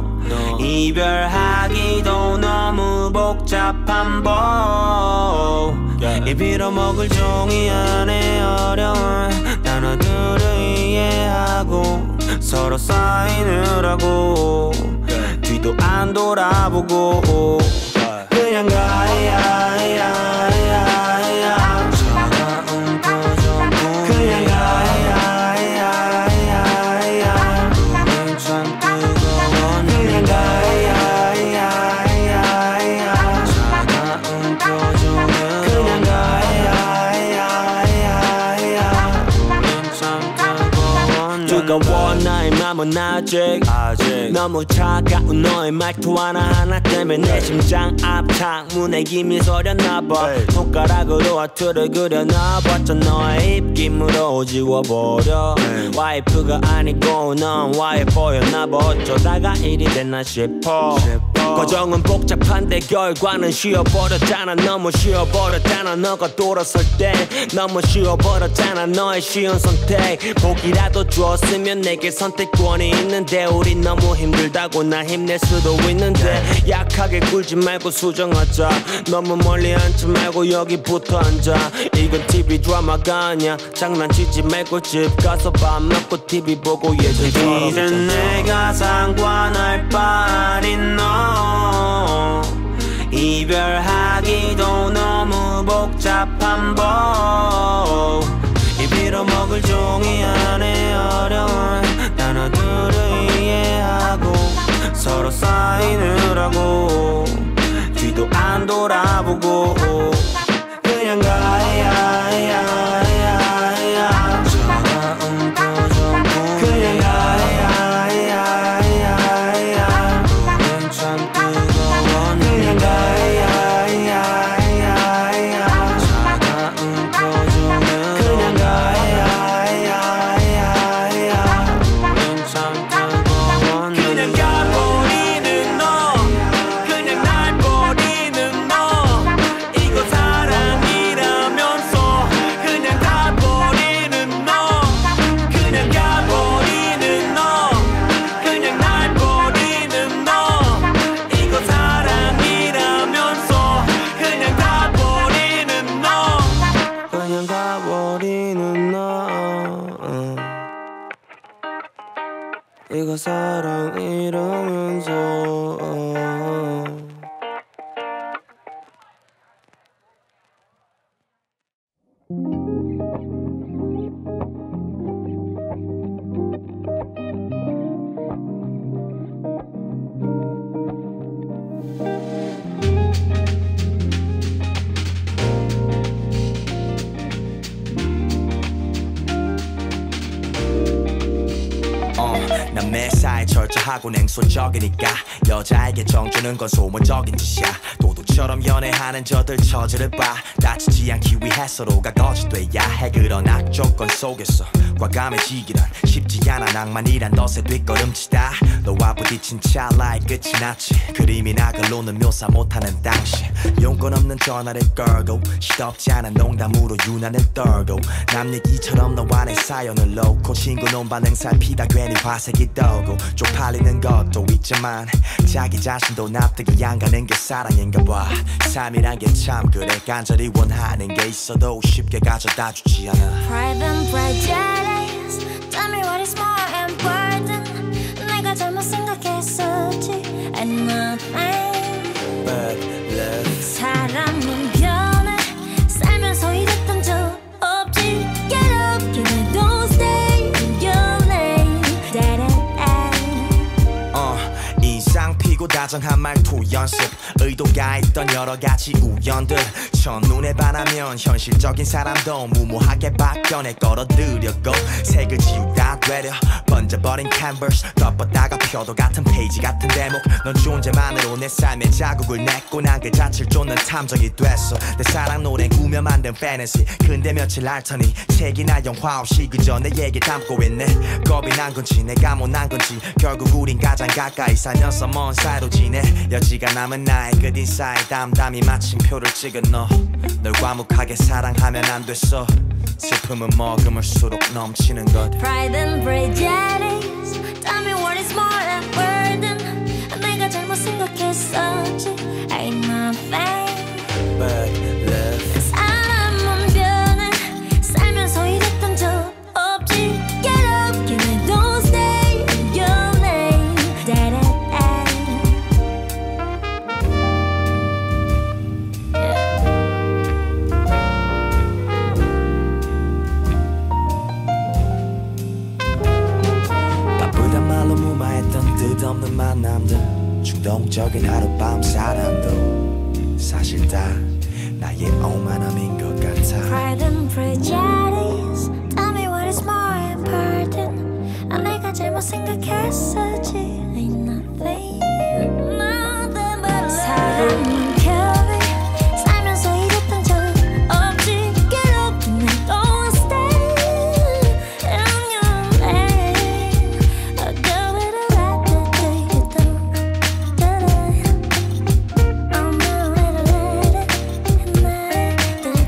이별하기도 너무 복잡한 법 yeah. 이 빌어먹을 종이 안에 어려운 단어들을 이해하고 서로 사인을 하고 yeah. 뒤도 안 돌아보고 yeah. 그냥 가야야야야 차가운 표정 그냥 가야야야야 눈이 참 뜨거워 그냥 가야야야야 차가운 표정 그냥 가야야야야 눈이 참 뜨거워 뜨거워 나의 맘은 아직 아직 너무 차가운 너의 말투 하나하나 때문에 내 심장 앞창문에 김이 서렸나봐 손가락으로 하트를 그려놔봤자 너의 입김으로 지워버려 hey. 와이프가 아니고 넌 와이프였나봐 어쩌다가 일이 됐나 싶어, 싶어. 과정은 복잡한데 결과는 쉬어버렸잖아 너무 쉬어버렸잖아 너가 돌아설 때 너무 쉬어버렸잖아 너의 쉬운 선택 복이라도 주었으면 내게 선택권이 있는데 우린 너무 힘들다고 나 힘낼 수도 있는데 약하게 굴지 말고 수정하자 너무 멀리 앉지 말고 여기 붙어 앉아 이건 티비 드라마가 아니야 장난치지 말고 집 가서 밥 먹고 티비 보고 예전처럼 이젠 내가 상관할 바 아닌 너 이별하기도 너무 복잡한 법 이 빌어먹을 종이 안에 어려운 단어들을 이해하고 서로 사인을 하고 뒤도 안 돌아보고 그냥 가야야야야 차가운 표정 그냥 가야야야야 눈이 참 뜨거워 그냥 가야야야야 차가운 표정 그냥 가야야야야 눈이 참 뜨거워 그냥 가버리는 너 그냥 날 버리는 너 이거 사랑이라면서 그냥 가버리는 너 그냥 가버리는 너 그냥 날 버리는 너 이거 사랑이라면서 그냥 가버리는 너 그냥 가버리는 너 이거 사랑이라면서 난 매사에 철저하고 냉소적이니까 여자에게 정주는 건 소문적인 짓이야 도둑처럼 연애하는 저들 처지를 봐 다치지 않기 위해 서로가 거짓돼야 해 그런 악조건 속에서 과감해지기란 쉽지 않아 낭만이란 덫에 뒷걸음치다 너와 부딪힌 찰나의 끝이 났지 그림이나 글로는 묘사 못하는 당신 용건 없는 전화를 걸고 시덥지 않은 농담으로 유난을 떨고 남 얘기처럼 너와 내 사연을 놓고 친구 논반응 살피다 괜히 화색이 떠고 쪽팔리는 것도 있지만 자기 자신도 납득이 안 가는 게 사랑인가 봐 삶이란 게 참 그래 간절히 원하는 게 있어도 쉽게 가져다 주지 않아 Pride and prejudice Tell me what is more important 내가 잘못 생각했었지 And nothing But love 사람은 변해 살면서 이랬던 적 없지 Get up, get it, don't stay in your lane 어, 인상 피고 다정한 말투 연습 의도가 있던 여러 가지 우연들 첫눈에 반하면 현실적인 사람도 무모하게 바뀌어내 끌어들였고 색을 지우다 되려 번져버린 캔버스 덮었다가 펴도 같은 페이지 같은 대목 넌 존재만으로 내 삶에 자국을 냈고 난 그 자체를 쫓는 탐정이 됐어 내 사랑 노래 꾸며 만든 패니시 근데 며칠 알더니 책이나 영화 없이 그저 내 얘기 담고 있네 겁이 난 건지 내가 못난 건지 결국 우린 가장 가까이 살면서 먼 사이로 지내 여지가 남은 나의 끝인사에 담담히 마침표를 찍은 너 널 과묵하게 사랑하면 안 됐어 슬픔은 머금을수록 넘치는 것 Pride and prejudice Tell me what is more than burden 내가 잘못 생각했었지 Ain't nothing But love 사람은 변해 살면서 이랬던 적 없지 Get up, give me don't stay Your name Da-da-da. 바쁘단 말로 무마했던 뜻없는 만남들 중동적인 하룻밤 사랑도 사실 다 나의 오만함인 것 같아 Pride and prejudice Tell me what is more important 아, 내가 잘못 생각했었지 Ain't nothing Nothing but 사람은 변해 살면서 이랬던 적 없지 Get up and don't stay in your lane I'll go with the right that day you don't I'm not with the let it and I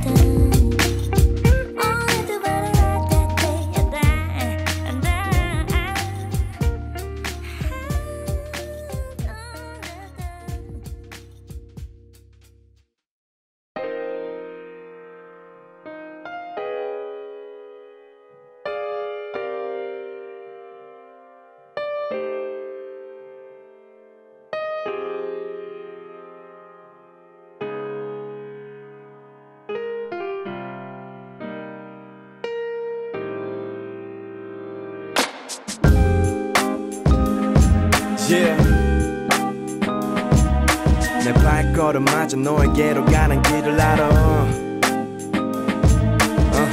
Only do better right that day and I and I Yeah. 내 발걸음마저 너에게로 가는 길을 알아 uh.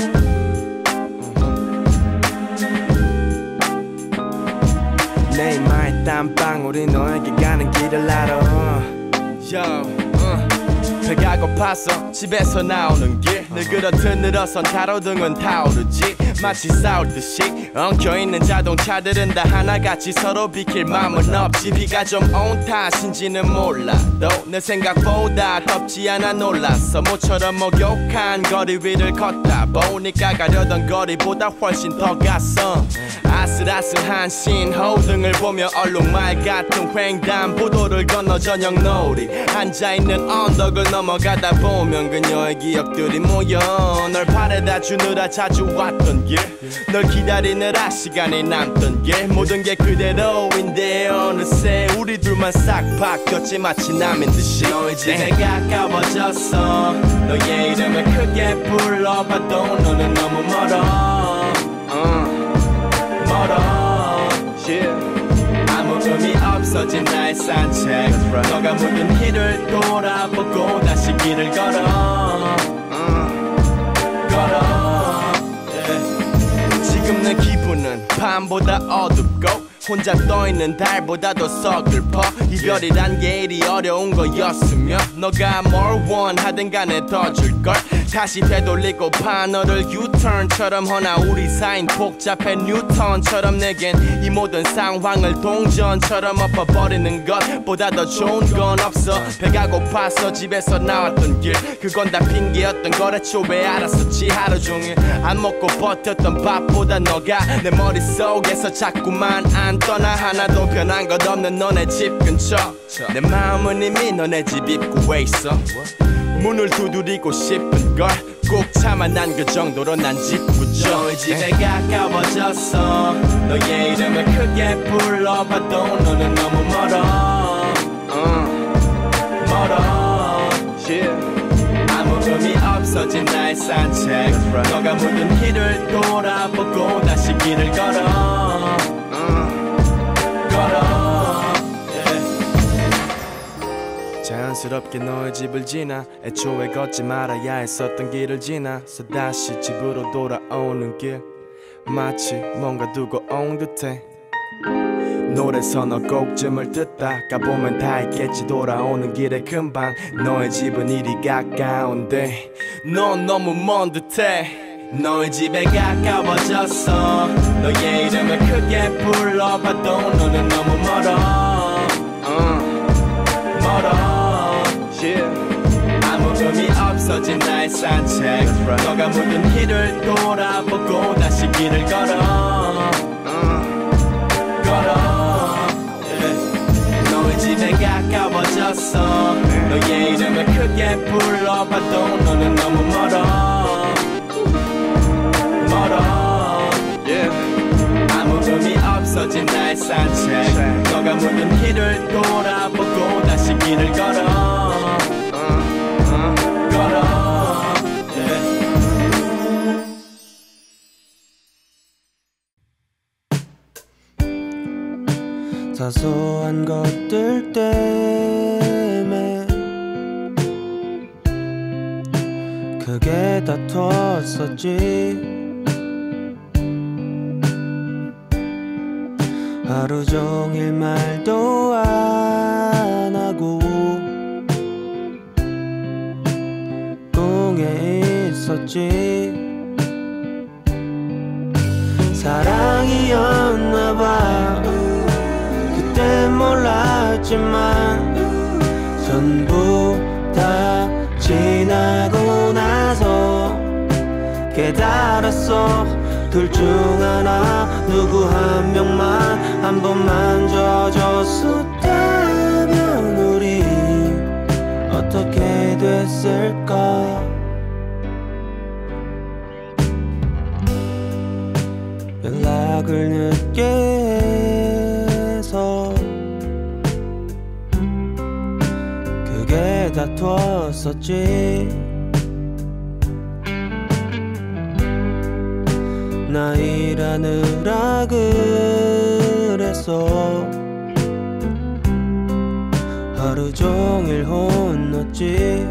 내 이마에 땀방울이 너에게 가는 길을 알아 Yo, uh. 배가 고파서 집에서 나오는 길 늘 그렇듯 늘어선 가로등은 타오르지 마치 싸울 듯이 엉켜있는 자동차들은 다 하나같이 서로 비킬 맘은 없지 비가 좀 온 탓인지는 몰라도 내 생각보다 덥지 않아 놀랐어 모처럼 목욕한 거리 위를 걷다 보니까 가려던 거리보다 훨씬 더 갔어 아슬아슬한 신호등을 보며 얼룩말 같은 횡단보도를 건너 저녁 노을이 앉아있는 언덕을 넘어가다 보면 그녀의 기억들이 모여 널 바래다 주느라 자주 왔던 길 널 기다리느라 시간이 남던 길 모든 게 그대로인데 어느새 우리 둘만 싹 바뀌었지 마치 남인 듯이 너의 집에 가까워졌어 너의 이름을 크게 불러봐도 너는 너무 멀어 uh, 멀어 yeah. 아무 의미 없어진 나의 산책 right. 너가 묻은 길을 돌아보고 다시 길을 걸어 uh, 걸어 지금 내 기분은 밤보다 어둡고 혼자 떠있는 달보다 더 서글퍼 이별이란 게 이리 어려운 거였으며 너가 뭘 원하든 간에 더 줄걸 다시 되돌리고파 너를 유턴처럼 허나 우리 사이는 복잡해 뉴턴처럼 내겐 이 모든 상황을 동전처럼 엎어버리는 것보다 더 좋은 건 없어 배가 고파서 집에서 나왔던 길 그건 다 핑계였던 거랬죠 왜 알았었지 하루 종일 안 먹고 버텼던 밥보다 너가 내 머릿속에서 자꾸만 안 떠나 하나도 변한 것 없는 너네 집 근처 내 마음은 이미 너네 집 입구에 있어 문을 두드리고 싶은걸 꼭 참아 난 그 정도로 난 짓궂어 너의 집에 가까워졌어 너의 이름을 크게 불러봐도 너는 너무 멀어 uh, 멀어 yeah. 아무 의미 없어진 나의 산책 right. 너가 묻은 길을 돌아보고 다시 길을 걸어 uh, 걸어 자연스럽게 너의 집을 지나 애초에 걷지 말아야 했었던 길을 지나서 다시 집으로 돌아오는 길 마치 뭔가 두고 온 듯해 노래 서너 곡쯤을 듣다 가보면 다 있겠지 돌아오는 길에 금방 너의 집은 이리 가까운데 넌 너무 먼 듯해 너의 집에 가까워졌어 너의 이름을 크게 불러봐도 너는 너무 멀어 uh, 멀어 yeah. 아무 의미 없어진 나의 산책 너가 묻은 길을 돌아보고 다시 길을 걸어 걸어 yeah. 너의 집에 가까워졌어 너의 이름을 크게 불러봐도 너는 너무 멀어 멀어 yeah. 아무 의미 없어진 나의 산책 너가 묻은 길을 돌아보고 다시 길을 걸어 사소한 것들 때문에 크게 다퉜었지 하루 종일 말도 안 하고 꿍에 있었지 사랑이었나봐 그땐 몰랐지만 전부 다 지나고 나서 깨달았어 둘 중 하나 누구 한 명만 한 번만 져줬었다면 우리 어떻게 됐을까 연락을 늦게 해서 크게 다퉜었지 나 일하느라 그래서 하루 종일 혼났지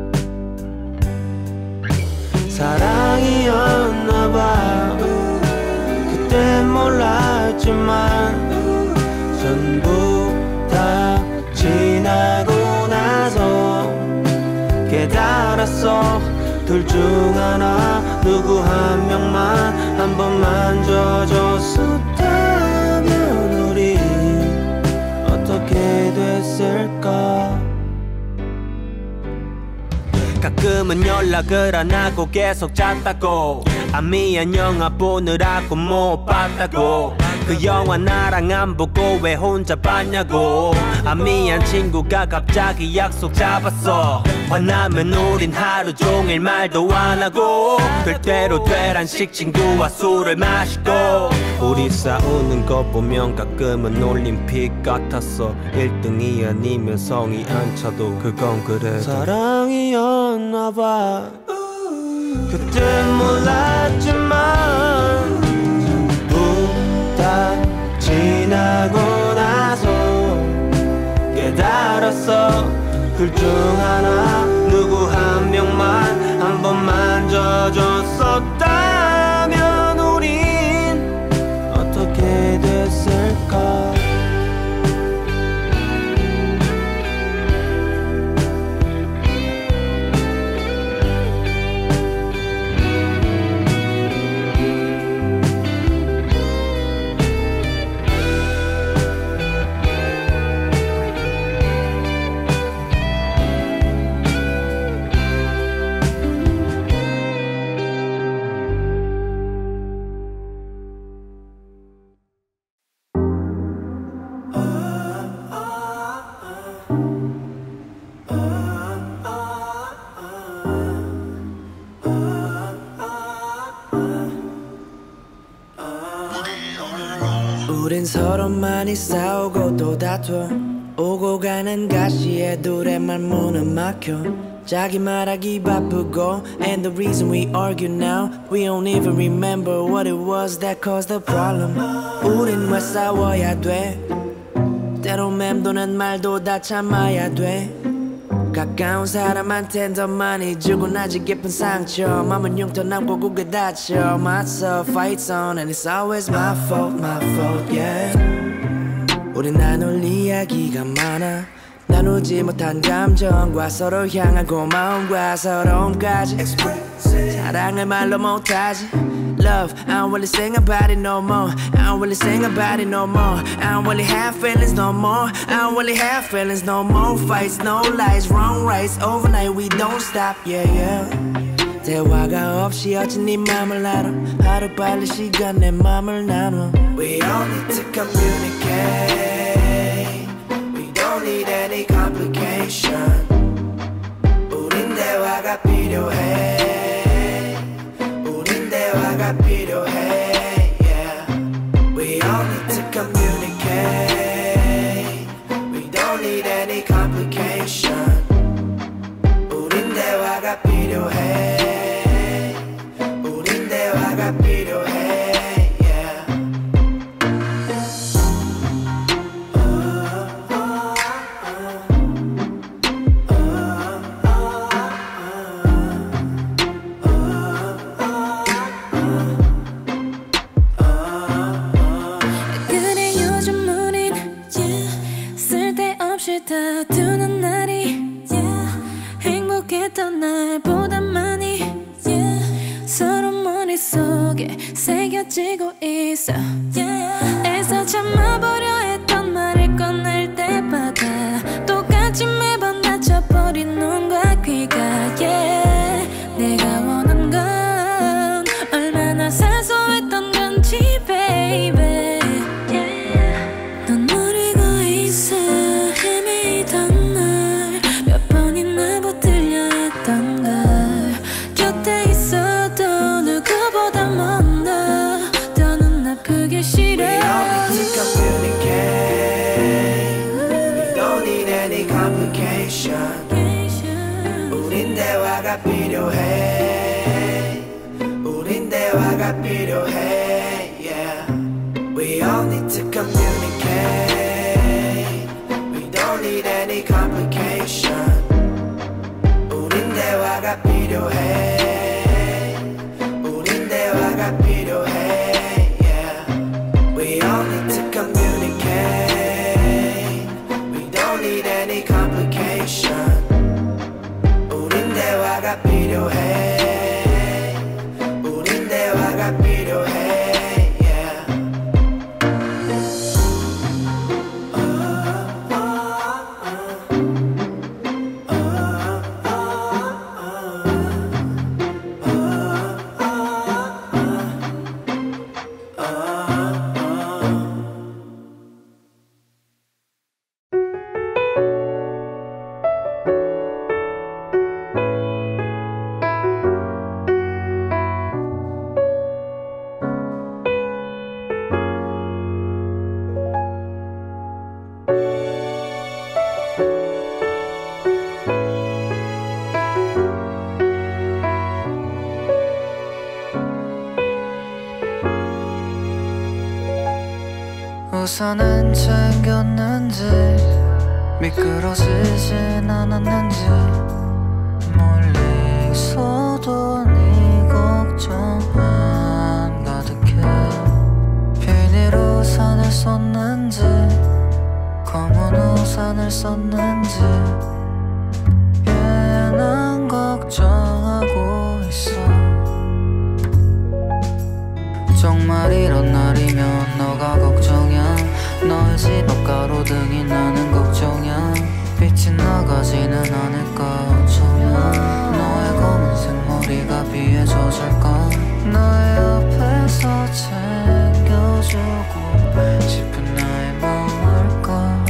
사랑이었나봐 그땐 몰랐지만 전부 다 지나고 나서 깨달았어 둘 중 하나 누구 한 명만 한 번만 져줬었다면 우리 어떻게 됐을까 가끔은 연락을 안 하고 계속 잤다고 아 미안 영화 보느라고 못 봤다고 그 영화 나랑 안 보고 왜 혼자 봤냐고 아 미안 친구가 갑자기 약속 잡았어 화나면 우린 하루 종일 말도 안 하고 될 대로 되란식 친구와 술을 마시고 우리 싸우는 거 보면 가끔은 올림픽 같았어 일 등이 아니면 성이 안 차도 그건 그래도 사랑이었나봐 그땐 몰랐지만 다 지나고 나서 깨달았어 둘 중 하나 누구 한 명만 한 번만 져줬었다면 우린 어떻게 됐을까 우린 서로 많이 싸우고 또 다퉈 오고 가는 가시에 둘의 말문은 막혀 자기 말하기 바쁘고 And the reason we argue now We don't even remember what it was that caused the problem 우린 왜 싸워야 돼 때로 맴도는 말도 다 참아야 돼 가까운 사람한텐 더 많이 주고 나지 깊은 상처 맘은 흉터 남고 고개 다쳐 Myself fights on and it's always my fault, my fault, yeah 우린 나눌 이야기가 많아 나누지 못한 감정과 서로 향한 고마움과 서러움까지 사랑을 말로 못하지 Love, I don't really sing about it no more I don't really sing about it no more I don't really have feelings no more I don't really have feelings no more Fights, no lies, wrong rights Overnight we don't stop, yeah, yeah 대화가 없이 어찌 네 맘을 알아 하루빨리 시간 내 맘을 나눠 We all need to communicate We don't need any complication 우린 대화가 필요해 우린 대화가 필요해 yeah. We all need to communicate We don't need any complication 우린 대화가 필요해 우린 대화가 필요해 다투는 날이 yeah. 행복했던 날보다 많이 yeah. 서로 머릿속에 새겨지고 있어 yeah. 애써 참아보려 했던 말을 꺼낼 때마다 똑같이 매번 다쳐버린 눈과 귀가 yeah. 내가 원한 건 얼마나 사소했던 건지 baby 우린 대화가 필요해 우린 대화가 필요해 yeah. We all need to communicate We don't need any complication 우린 대화가 필요해 우린 대화가 필요해 yeah. We all need to communicate We don't need any complication 우린 대화가 필요해 우린 대화가 필요해 yeah. oh, oh, oh. Oh, oh, oh. Oh, 우산은 챙겼는지 미끄러지진 않았는지 멀리 서도 네 걱정만 가득해 비닐 우산을 썼는지 검은 우산을 썼는지 얘는 걱정하고 있어 정말 이런 날이면 너가 걱정이야 너의 집 앞 가로등이 나는 걱정이야 빛이 나가지는 않을까 어쩌면 너의 검은색 머리가 비에 젖을까 너의 옆에서 챙겨주고 싶은 나의 마음일까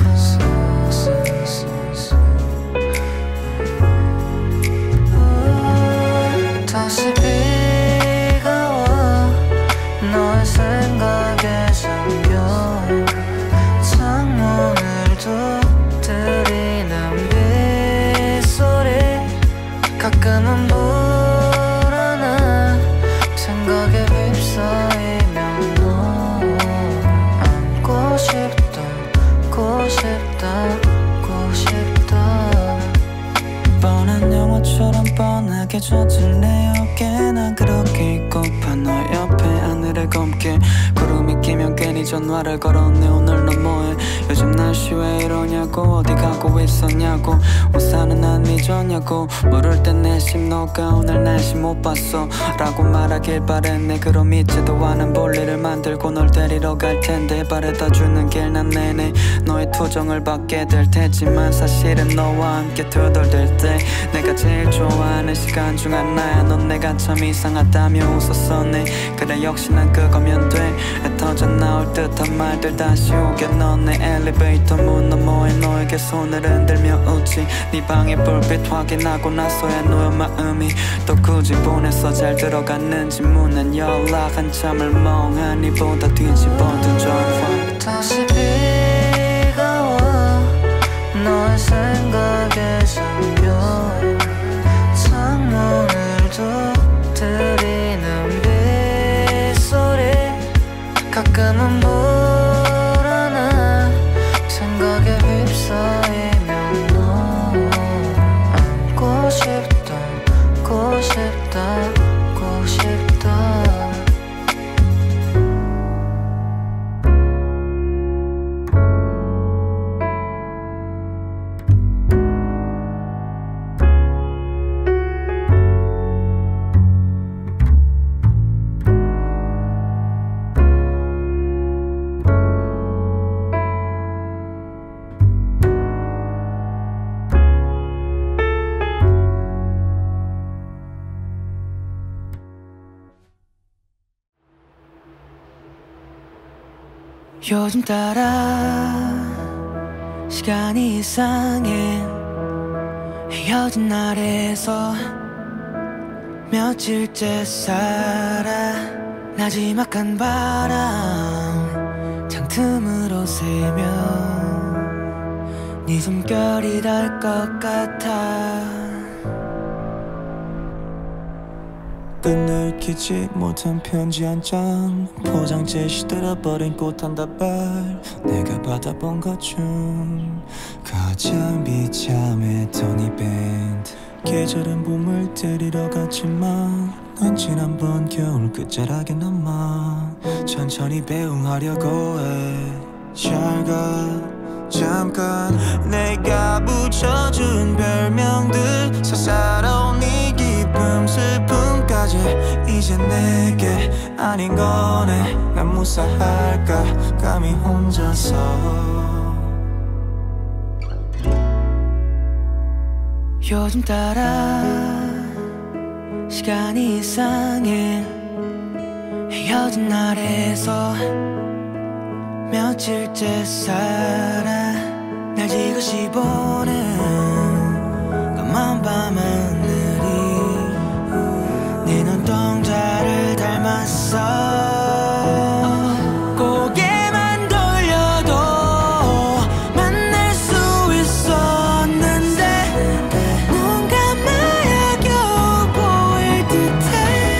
다시 비가 와 너의 생각에 잠겨 창문을 툭 들이는 빗소리 가끔은 불안한 생각에 휩싸이면 너 안고 싶다 고 싶다 고 싶다 뻔한 영화처럼 뻔하게 젖은 내 어깨 난 그렇게 있고파 너 옆에 하늘을 검게 구름이 끼면 괜히 전화를 걸었네. 오늘 너 뭐해? 요즘 날씨 왜 이러냐고. 어디 가고 있었냐고. 우산은 안 잊었냐고. 물을 땐 내심 너가 오늘 날씨 못 봤어 라고 말하길 바랬네. 그럼 잊지도 않은 볼일을 만들고 널 데리러 갈 텐데 바래다 주는 길 난 내내 너의 투정을 받게 될 테지만 사실은 너와 함께 투덜댈 때 내가 제일 좋아하는 시간 중 하나야. 넌 내가 참 이상하다며 웃었었네. 그래 역시 난 그거면 돼. 애터져 나올 듯한 말들 다시 오게. 넌 내 엘리베이터 문 너머에 너에게 손을 흔들며 웃지. 네 방의 불빛 확인하고 나서야 놓여 마음이 또 굳이 보내서 잘 들어갔는지 묻는 연락. 한참을 멍하니 보다 뒤집어둔 전화. 다시 비가 와 너의 생각에 잠겨 창문을 툭 들이는 빗소리. 가끔은 불안해 생각에 휩싸이면 너 안고 싶다 고 싶다 고 싶다. 요즘 따라 시간이 이상해. 헤어진 날에서 며칠째 살아. 나지막한 바람 창틈으로 새며 네 숨결이 닿을 것 같아. 끝내키지 못한 편지 한 장. 포장재 시들어버린 꽃 한 다발. 내가 받아본 것 중 가장 비참했던 이 밴드. 계절은 봄을 데리러 갔지만 난 지난번 겨울 끝자락에 남아. 천천히 배웅하려고 해. 잘 가 잠깐. 내가 붙여준 별명들 사사로운 이 기쁨 슬픔까지 이제 내게 아닌 거네. 난 무사할까 감히 혼자서. 요즘 따라 시간이 이상해. 헤어진 날에서 며칠째 살아. 날 지그시 보는 까만 밤하늘이 네 눈동자를 닮았어. 고개만 돌려도 만날 수 있었는데 눈 감아야 겨우 보일 듯해.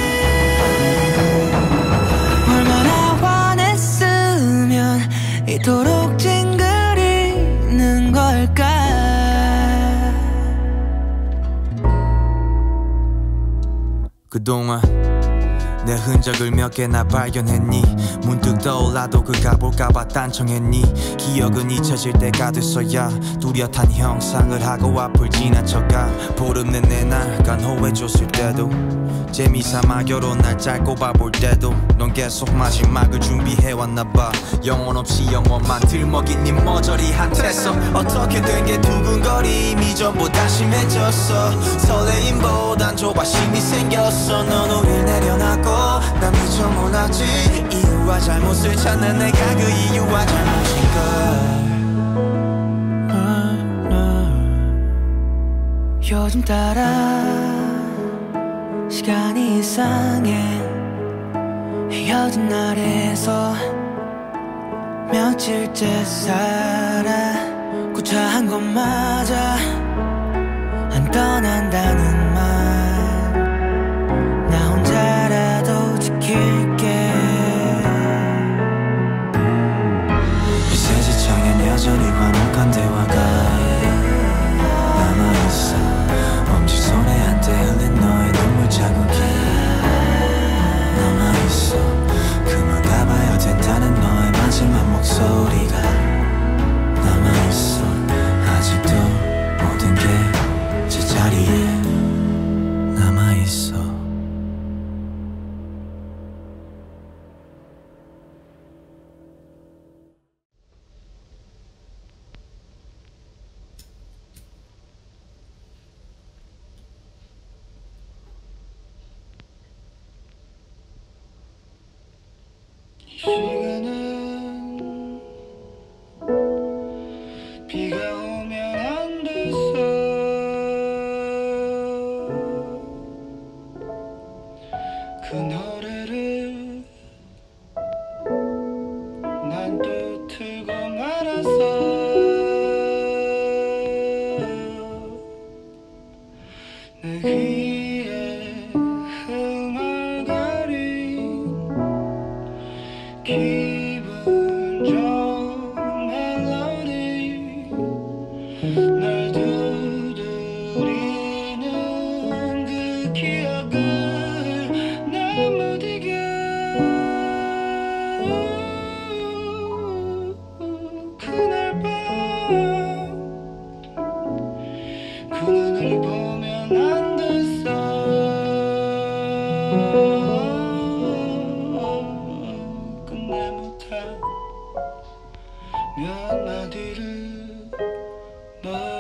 얼마나 원했으면 이토록 찡그리는 걸까. 그동안 내 흔적을 몇 개나 발견했니. 문득 떠올라도 그 가볼까봐 딴청했니. 기억은 잊혀질 때가 됐어야 뚜렷한 형상을 하고 앞을 지나쳐가. 보름 내내 날 간호해줬을 때도 재미삼아 결혼 날짜 꼽아볼 때도 넌 계속 마지막을 준비해왔나봐. 영혼 없이 영혼만 들먹인 네 머저리 한테서 어떻게 된 게 두근거림이 전보다 심해졌어. 설레임보단 조바심이 생겼어. 넌 우릴 내려놨고 난 미처 몰랐지. 이유와 잘못을 찾는 내가 그 이유와 잘못인걸. 요즘 따라 시간이 이상해. 헤어진 날에서 며칠째 살아. 구차한 것마저 안 떠난다는 말 나 혼자라도 지킬게. 세지창엔 여전히 화목한 대화가 남아있어. 엄지손에 한때 흘린 너의 눈물 자국이 남아있어. 그만 가봐야 된다 목소리가 남아있어. 아직도 모든 게 제자리에 남아있어. 시간은 비가 오면 안 됐어. 그 노래를 난 또 틀고 말았어. 내 귀에 흥얼거린 기분 좋은 멜로디 날 두드리는 그 기억을 난 못 이겨. 그날 밤 그 눈을 보면 안 됐어. 끝내 못한 몇 마디를 말